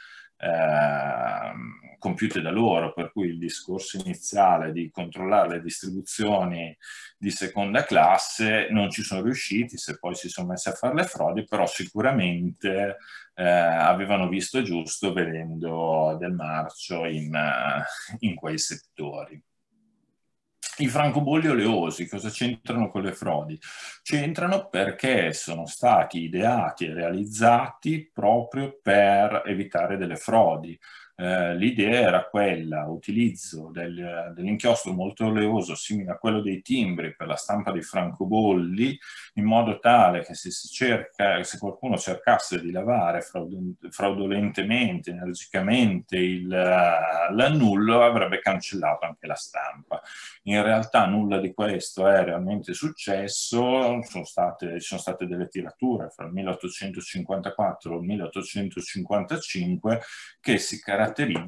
compiute da loro, per cui il discorso iniziale di controllare le distribuzioni di seconda classe non ci sono riusciti. Se poi si sono messi a fare le frodi, però sicuramente avevano visto giusto vedendo del marcio in quei settori. I francobolli oleosi cosa c'entrano con le frodi? C'entrano perché sono stati ideati e realizzati proprio per evitare delle frodi. L'idea era quella, utilizzo dell'inchiostro molto oleoso simile a quello dei timbri per la stampa dei francobolli, in modo tale che se qualcuno cercasse di lavare fraudolentemente, energicamente l'annullo, avrebbe cancellato anche la stampa. In realtà nulla di questo è realmente successo. Ci sono state delle tirature fra il 1854 e il 1855 che si caratterizzano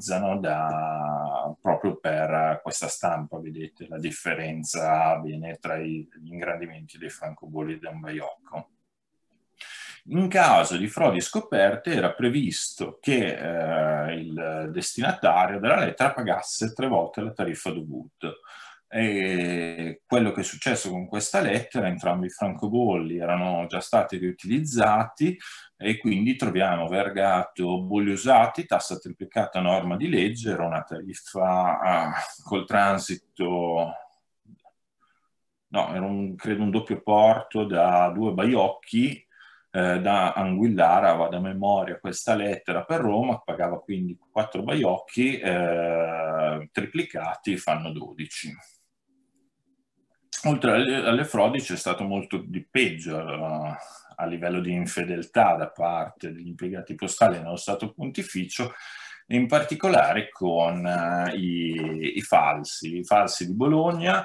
proprio per questa stampa. Vedete la differenza avviene tra gli ingrandimenti dei francobolli da un baiocco. In caso di frodi scoperte era previsto che il destinatario della lettera pagasse 3 volte la tariffa dovuta. E quello che è successo con questa lettera, entrambi i francobolli erano già stati riutilizzati e quindi troviamo Vergato bolli usati, tassa triplicata norma di legge, era una tariffa col transito, no, era credo un doppio porto da 2 baiocchi, da Anguillara, vado a memoria questa lettera, per Roma, pagava quindi 4 baiocchi, triplicati fanno 12. Oltre alle frodi c'è stato molto di peggio a livello di infedeltà da parte degli impiegati postali nello Stato Pontificio, in particolare con i falsi di Bologna.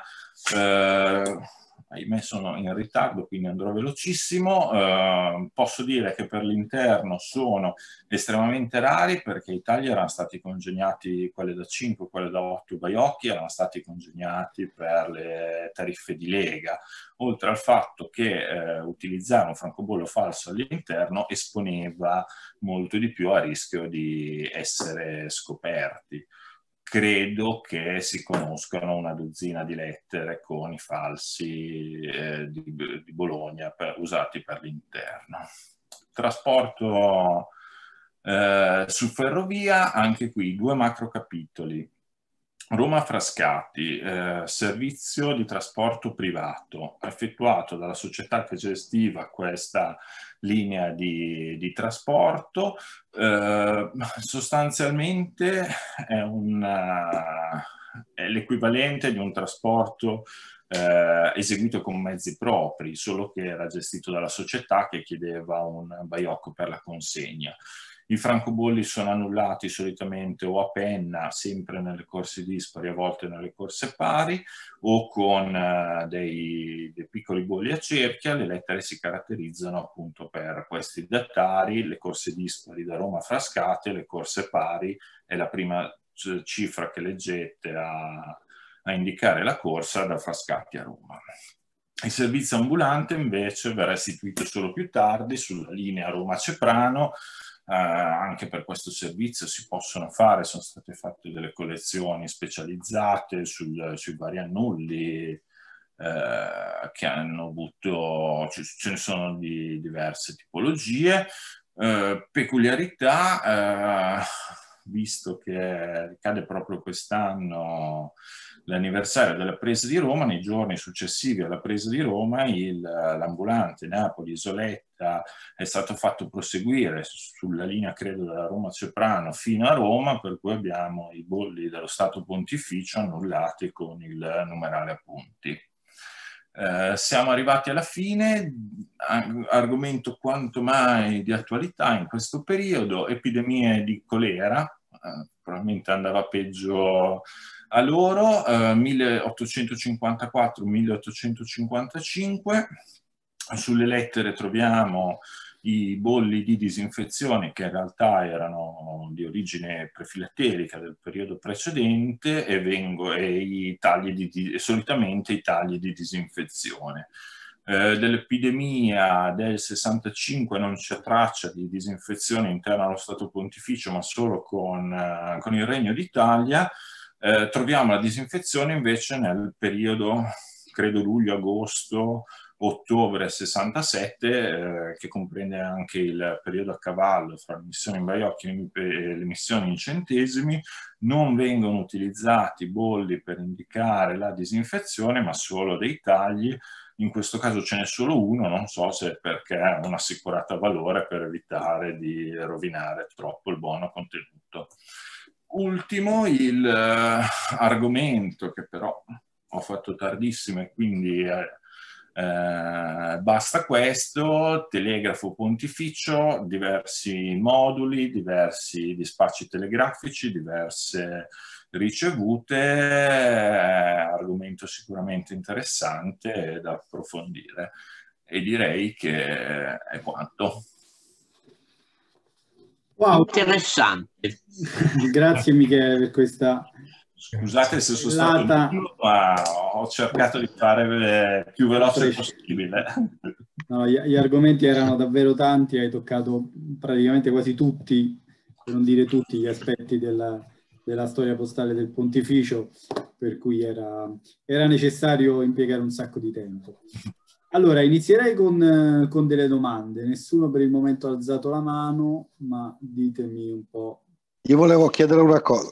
Ahimè sono in ritardo, quindi andrò velocissimo. Posso dire che per l'interno sono estremamente rari, perché in Italia erano stati congegnati quelle da 5, quelle da 8 baiocchi, erano stati congegnati per le tariffe di lega, oltre al fatto che utilizzare un francobollo falso all'interno esponeva molto di più a rischio di essere scoperti. Credo che si conoscano una dozzina di lettere con i falsi di Bologna usati per l'interno. Trasporto su ferrovia, anche qui 2 macro capitoli. Roma Frascati, servizio di trasporto privato effettuato dalla società che gestiva questa linea di trasporto. Sostanzialmente è l'equivalente di un trasporto eseguito con mezzi propri, solo che era gestito dalla società che chiedeva un baiocco per la consegna. I francobolli sono annullati solitamente o a penna, sempre nelle corse dispari, a volte nelle corse pari, o con dei piccoli bolli a cerchia. Le lettere si caratterizzano appunto per questi datari: le corse dispari da Roma Frascati, le corse pari è la prima cifra che leggete a indicare la corsa da Frascati a Roma. Il servizio ambulante invece verrà istituito solo più tardi sulla linea Roma-Ceprano. Anche per questo servizio sono state fatte delle collezioni specializzate sui vari annulli che hanno avuto, ce ne sono di diverse tipologie. Peculiarità, visto che ricade proprio quest'anno l'anniversario della presa di Roma, nei giorni successivi alla presa di Roma l'ambulante Napoli-Isoletta è stato fatto proseguire sulla linea, credo, della Roma-Ceprano fino a Roma, per cui abbiamo i bolli dello Stato Pontificio annullati con il numerale a punti. Siamo arrivati alla fine, argomento quanto mai di attualità in questo periodo: epidemie di colera, probabilmente andava peggio a loro, 1854-1855. Sulle lettere troviamo i bolli di disinfezione che in realtà erano di origine prefilatterica del periodo precedente e solitamente i tagli di disinfezione. Dell'epidemia del 65 non c'è traccia di disinfezione interna allo Stato Pontificio, ma solo con il Regno d'Italia. Troviamo la disinfezione invece nel periodo, credo luglio-agosto, ottobre 67, che comprende anche il periodo a cavallo fra le missioni in baiocchi e le missioni in centesimi. Non vengono utilizzati bolli per indicare la disinfezione, ma solo dei tagli. In questo caso ce n'è solo uno, non so se è perché ha un'assicurata valore per evitare di rovinare troppo il buono contenuto. Ultimo, argomento che però ho fatto tardissimo e quindi basta questo: telegrafo pontificio, diversi moduli, diversi dispacci telegrafici, diverse ricevute, argomento sicuramente interessante da approfondire, e direi che è quanto. Wow. Interessante. Grazie Michele per questa. Scusate se sono stato lungo, ma ho cercato di fare più veloce possibile. No, gli argomenti erano davvero tanti, hai toccato praticamente quasi tutti, per non dire tutti, gli aspetti della storia postale del Pontificio, per cui era necessario impiegare un sacco di tempo. Allora, inizierei con delle domande. Nessuno per il momento ha alzato la mano, ma ditemi un po'. Io volevo chiedere una cosa,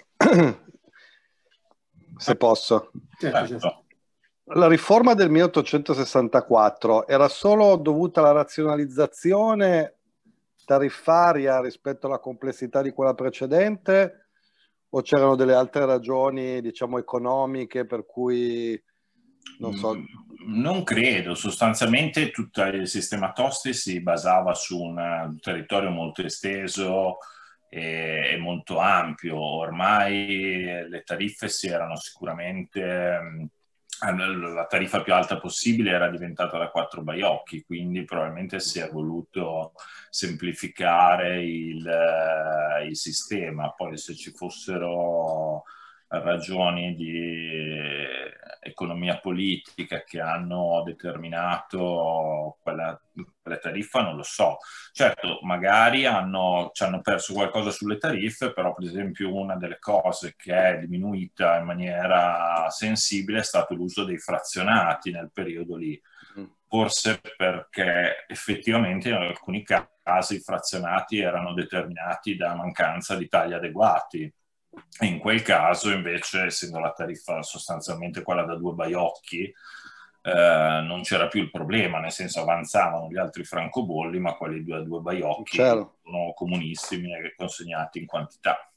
se posso. Certo. La riforma del 1864 era solo dovuta alla razionalizzazione tariffaria rispetto alla complessità di quella precedente, o c'erano delle altre ragioni, diciamo, economiche per cui... Non so. Non credo, sostanzialmente tutto il sistema Tosti si basava su un territorio molto esteso e molto ampio. Ormai le tariffe si erano sicuramente, la tariffa più alta possibile era diventata da 4 baiocchi, quindi probabilmente si è voluto semplificare il sistema. Poi se ci fossero ragioni di economia politica che hanno determinato quella tariffa, non lo so. Certo, magari ci hanno perso qualcosa sulle tariffe, però per esempio una delle cose che è diminuita in maniera sensibile è stato l'uso dei frazionati nel periodo lì. Forse perché effettivamente in alcuni casi i frazionati erano determinati da mancanza di tagli adeguati. In quel caso invece, essendo la tariffa sostanzialmente quella da 2 baiocchi, non c'era più il problema, nel senso avanzavano gli altri francobolli, ma quelli da 2 baiocchi sono comunissimi e consegnati in quantità.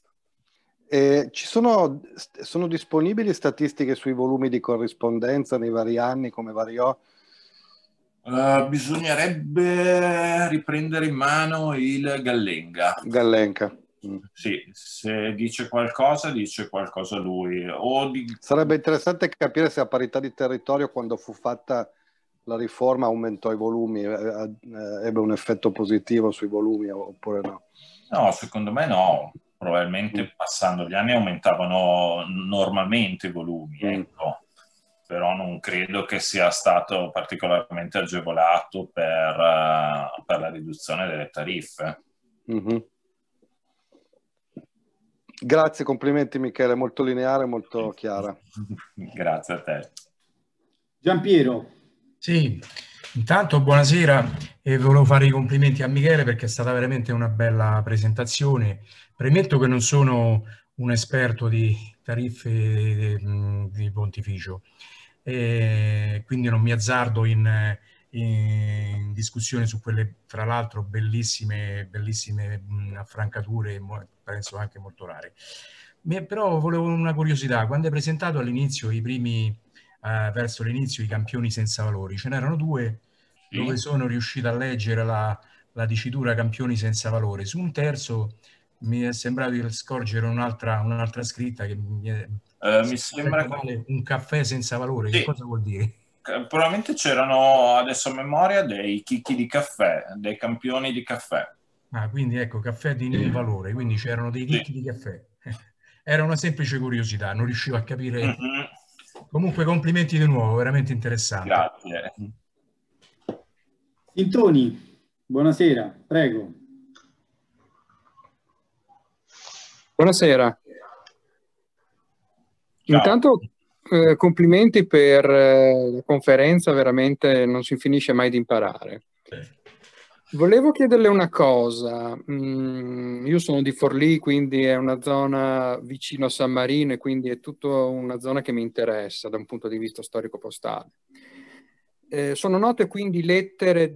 Sono disponibili statistiche sui volumi di corrispondenza nei vari anni, come variò? Bisognerebbe riprendere in mano il Gallenga. Sì, se dice qualcosa lui. Sarebbe interessante capire se a parità di territorio, quando fu fatta la riforma, aumentò i volumi, ebbe un effetto positivo sui volumi oppure no. No, secondo me no. probabilmente passando gli anni aumentavano normalmente i volumi, ecco. Però non credo che sia stato particolarmente agevolato per la riduzione delle tariffe. Grazie, complimenti Michele, molto lineare, molto chiara. Grazie a te. Giampiero. Sì, intanto buonasera e volevo fare i complimenti a Michele perché è stata veramente una bella presentazione. Premetto che non sono un esperto di tariffe di Pontificio, quindi non mi azzardo in discussione su quelle, tra l'altro, bellissime affrancature, penso anche molto rare. Però volevo una curiosità: quando hai presentato all'inizio i primi, verso l'inizio, i campioni senza valori, ce n'erano due, dove sono riuscito a leggere la dicitura campioni senza valore. Su un terzo mi è sembrato di scorgere un'altra scritta che mi sembra un caffè senza valore. Che cosa vuol dire? Probabilmente c'erano, adesso a memoria, dei chicchi di caffè, dei campioni di caffè. Quindi ecco, caffè di non valore, quindi c'erano dei chicchi di caffè. Era una semplice curiosità, non riuscivo a capire. Comunque complimenti di nuovo, veramente interessante. Grazie. Sintoni, buonasera, prego. Buonasera. Ciao. Intanto complimenti per la conferenza, veramente non si finisce mai di imparare. Volevo chiederle una cosa. Io sono di Forlì, quindi è una zona vicino a San Marino e quindi è tutta una zona che mi interessa da un punto di vista storico-postale. Sono note quindi lettere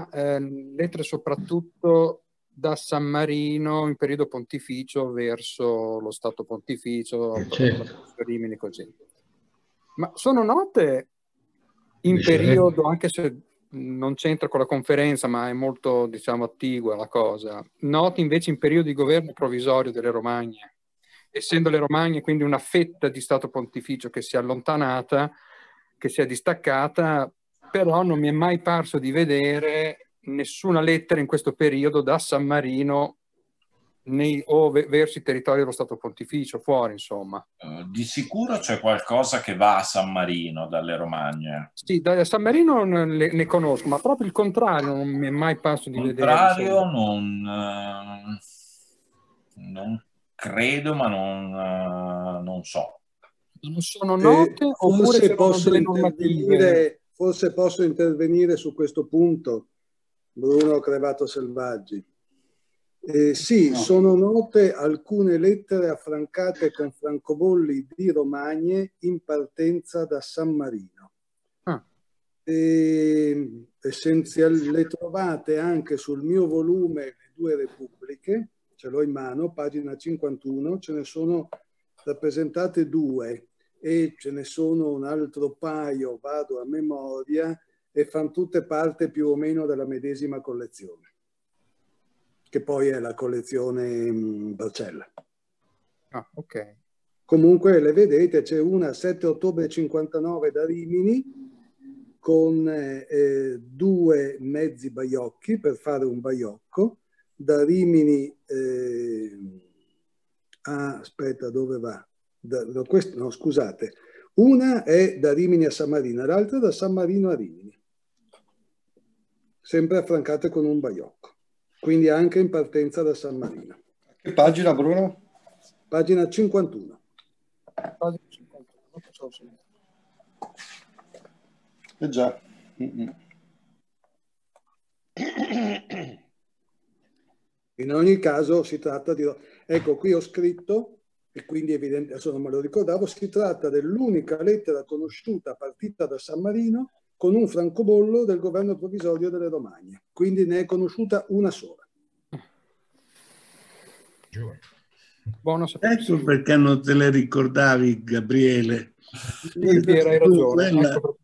soprattutto da San Marino in periodo pontificio verso lo Stato Pontificio, Rimini, così. Ma sono note in periodo, anche se non c'entra con la conferenza, ma è molto, diciamo, attigua la cosa, note invece in periodo di governo provvisorio delle Romagne, essendo le Romagne quindi una fetta di Stato Pontificio che si è allontanata, che si è distaccata, però non mi è mai parso di vedere nessuna lettera in questo periodo da San Marino verso i territori dello Stato Pontificio, fuori, insomma. Di sicuro c'è qualcosa che va a San Marino dalle Romagne. Sì, da San Marino ne conosco, ma proprio il contrario non mi è mai parso di vedere. Il contrario non credo, ma non so. Non sono note oppure forse posso intervenire su questo punto, Bruno Crevato Selvaggi. Sì, sono note alcune lettere affrancate con francobolli di Romagne in partenza da San Marino. Le trovate anche sul mio volume Le Due Repubbliche, ce l'ho in mano, pagina 51, ce ne sono rappresentate due e ce ne sono un altro paio, vado a memoria, e fanno tutte parte più o meno della medesima collezione, che poi è la collezione Barcella. Ok. Comunque le vedete, c'è una 7 ottobre 59 da Rimini con due mezzi baiocchi per fare un baiocco. Da Rimini aspetta, dove va? No, scusate. Una è da Rimini a San Marino, l'altra da San Marino a Rimini. Sempre affrancate con un baiocco. Quindi anche in partenza da San Marino. Che pagina, Bruno? Pagina 51. Pagina 51. Già. In ogni caso si tratta di... Ecco, qui ho scritto, e quindi evidente, adesso non me lo ricordavo, si tratta dell'unica lettera conosciuta partita da San Marino con un francobollo del governo provvisorio delle Romagne. Quindi ne è conosciuta una sola. Buono sapere. Ecco perché non te le ricordavi, Gabriele. Sì, hai ragione. Ecco.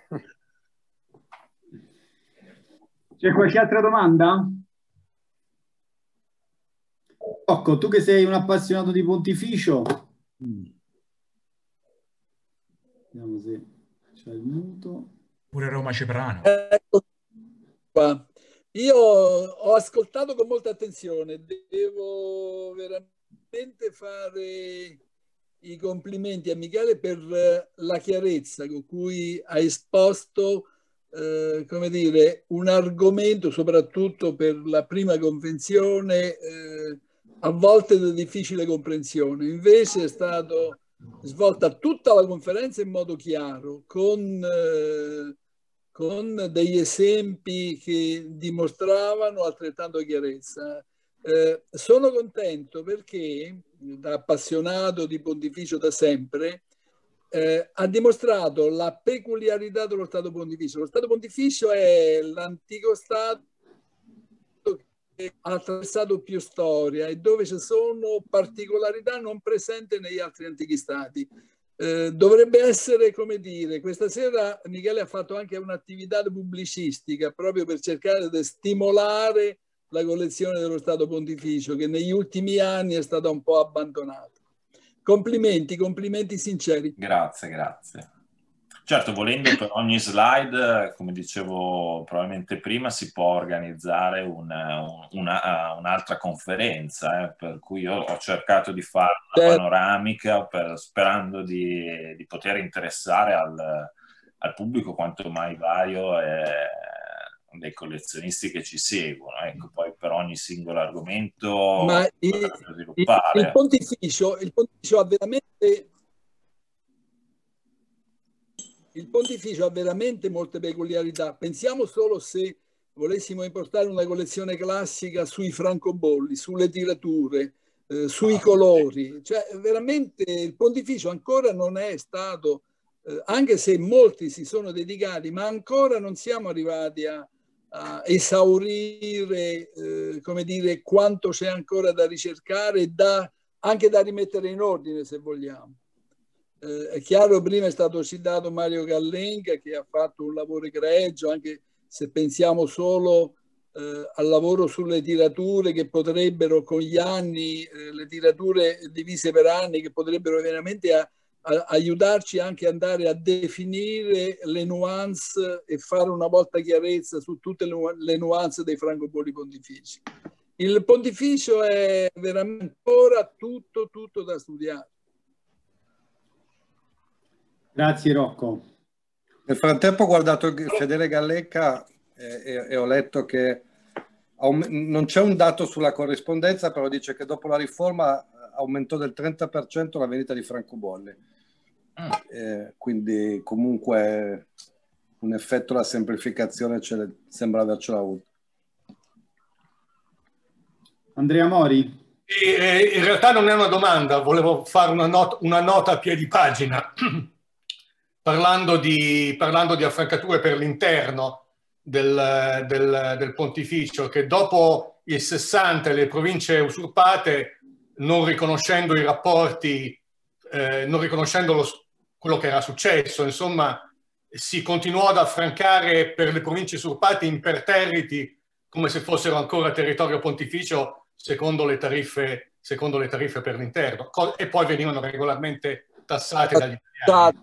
C'è qualche altra domanda? Rocco, tu che sei un appassionato di Pontificio. Vediamo se c'è il muto. Pure Roma Ceprano. Ecco qua. Io ho ascoltato con molta attenzione, devo veramente veramente fare i complimenti a Michele per la chiarezza con cui ha esposto, come dire, un argomento, soprattutto per la prima convenzione, a volte di difficile comprensione. Invece è stato svolta tutta la conferenza in modo chiaro, con degli esempi che dimostravano altrettanto chiarezza. Sono contento perché, da appassionato di pontificio da sempre, ha dimostrato la peculiarità dello Stato pontificio. Lo Stato pontificio è l'antico Stato che ha attraversato più storia e dove ci sono particolarità non presenti negli altri antichi Stati. Dovrebbe essere, come dire, questa sera Michele ha fatto anche un'attività pubblicistica proprio per cercare di stimolare la collezione dello Stato pontificio, che negli ultimi anni è stata un po' abbandonata. Complimenti, complimenti sinceri. Grazie, grazie. Certo, volendo per ogni slide, come dicevo probabilmente prima, si può organizzare un'altra conferenza, per cui io ho cercato di fare una panoramica sperando di poter interessare al pubblico quanto mai vario dei collezionisti che ci seguono. Ecco, poi per ogni singolo argomento Ma il pontificio ha veramente... Il pontificio ha veramente molte peculiarità. Pensiamo solo se volessimo importare una collezione classica sui francobolli, sulle tirature, sui colori. Cioè, veramente il pontificio ancora non è stato, anche se molti si sono dedicati, ma ancora non siamo arrivati a esaurire, come dire, quanto c'è ancora da ricercare e anche da rimettere in ordine, se vogliamo. È chiaro, prima è stato citato Mario Gallenga, che ha fatto un lavoro egregio, anche se pensiamo solo al lavoro sulle tirature, che potrebbero con gli anni, le tirature divise per anni, che potrebbero veramente aiutarci anche ad andare a definire le nuance e fare una volta chiarezza su tutte le nuance dei francobolli pontifici. Il pontificio è veramente ancora tutto da studiare. Grazie Rocco. Nel frattempo ho guardato Fedele Gallecca e ho letto che non c'è un dato sulla corrispondenza, però dice che dopo la riforma aumentò del 30% la vendita di francobolli. Quindi comunque un effetto della semplificazione sembra avercelo avuto. Andrea Mori. In realtà non è una domanda, volevo fare una nota a piedi pagina. Parlando di affrancature per l'interno del pontificio, che dopo il 60 le province usurpate, non riconoscendo i rapporti, non riconoscendo quello che era successo, insomma, si continuò ad affrancare per le province usurpate imperterriti come se fossero ancora territorio pontificio secondo le tariffe per l'interno, e poi venivano regolarmente tassate dagli italiani.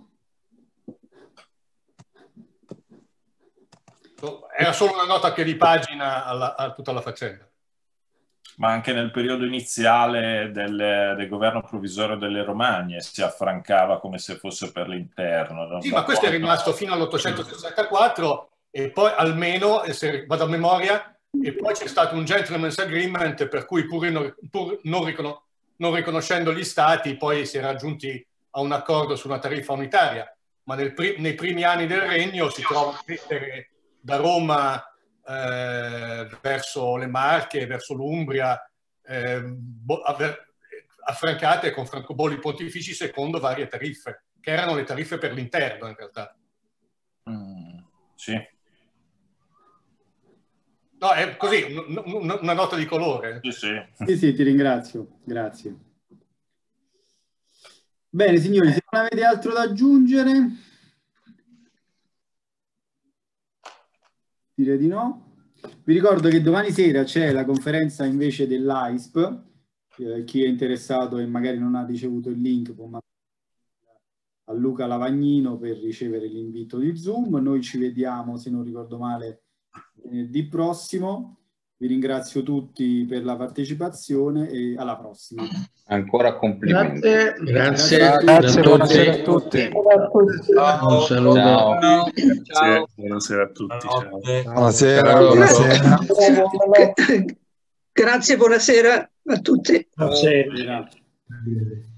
Era solo una nota a piedi pagina a tutta la faccenda. Ma anche nel periodo iniziale del governo provvisorio delle Romagne si affrancava come se fosse per l'interno. Sì, ma questo è rimasto fino all'864 e poi almeno, se vado a memoria, e poi c'è stato un gentleman's agreement per cui pur non riconoscendo gli stati poi si è raggiunti a un accordo su una tariffa unitaria, ma nei primi anni del regno si trovano lettere da Roma verso le Marche, verso l'Umbria, affrancate con francobolli pontifici secondo varie tariffe, che erano le tariffe per l'interno in realtà. Sì. No, è così, una nota di colore. Sì, ti ringrazio, grazie. Bene signori, se non avete altro da aggiungere, direi di no. Vi ricordo che domani sera c'è la conferenza invece dell'AISP. Chi è interessato e magari non ha ricevuto il link può mandare a Luca Lavagnino per ricevere l'invito di Zoom. Noi ci vediamo, se non ricordo male, venerdì prossimo. Vi ringrazio tutti per la partecipazione e alla prossima. Ancora complimenti. Grazie, buonasera a tutti. Un saluto. Ciao. Buonasera a tutti. Buonasera. Grazie, buonasera a tutti. Buonasera.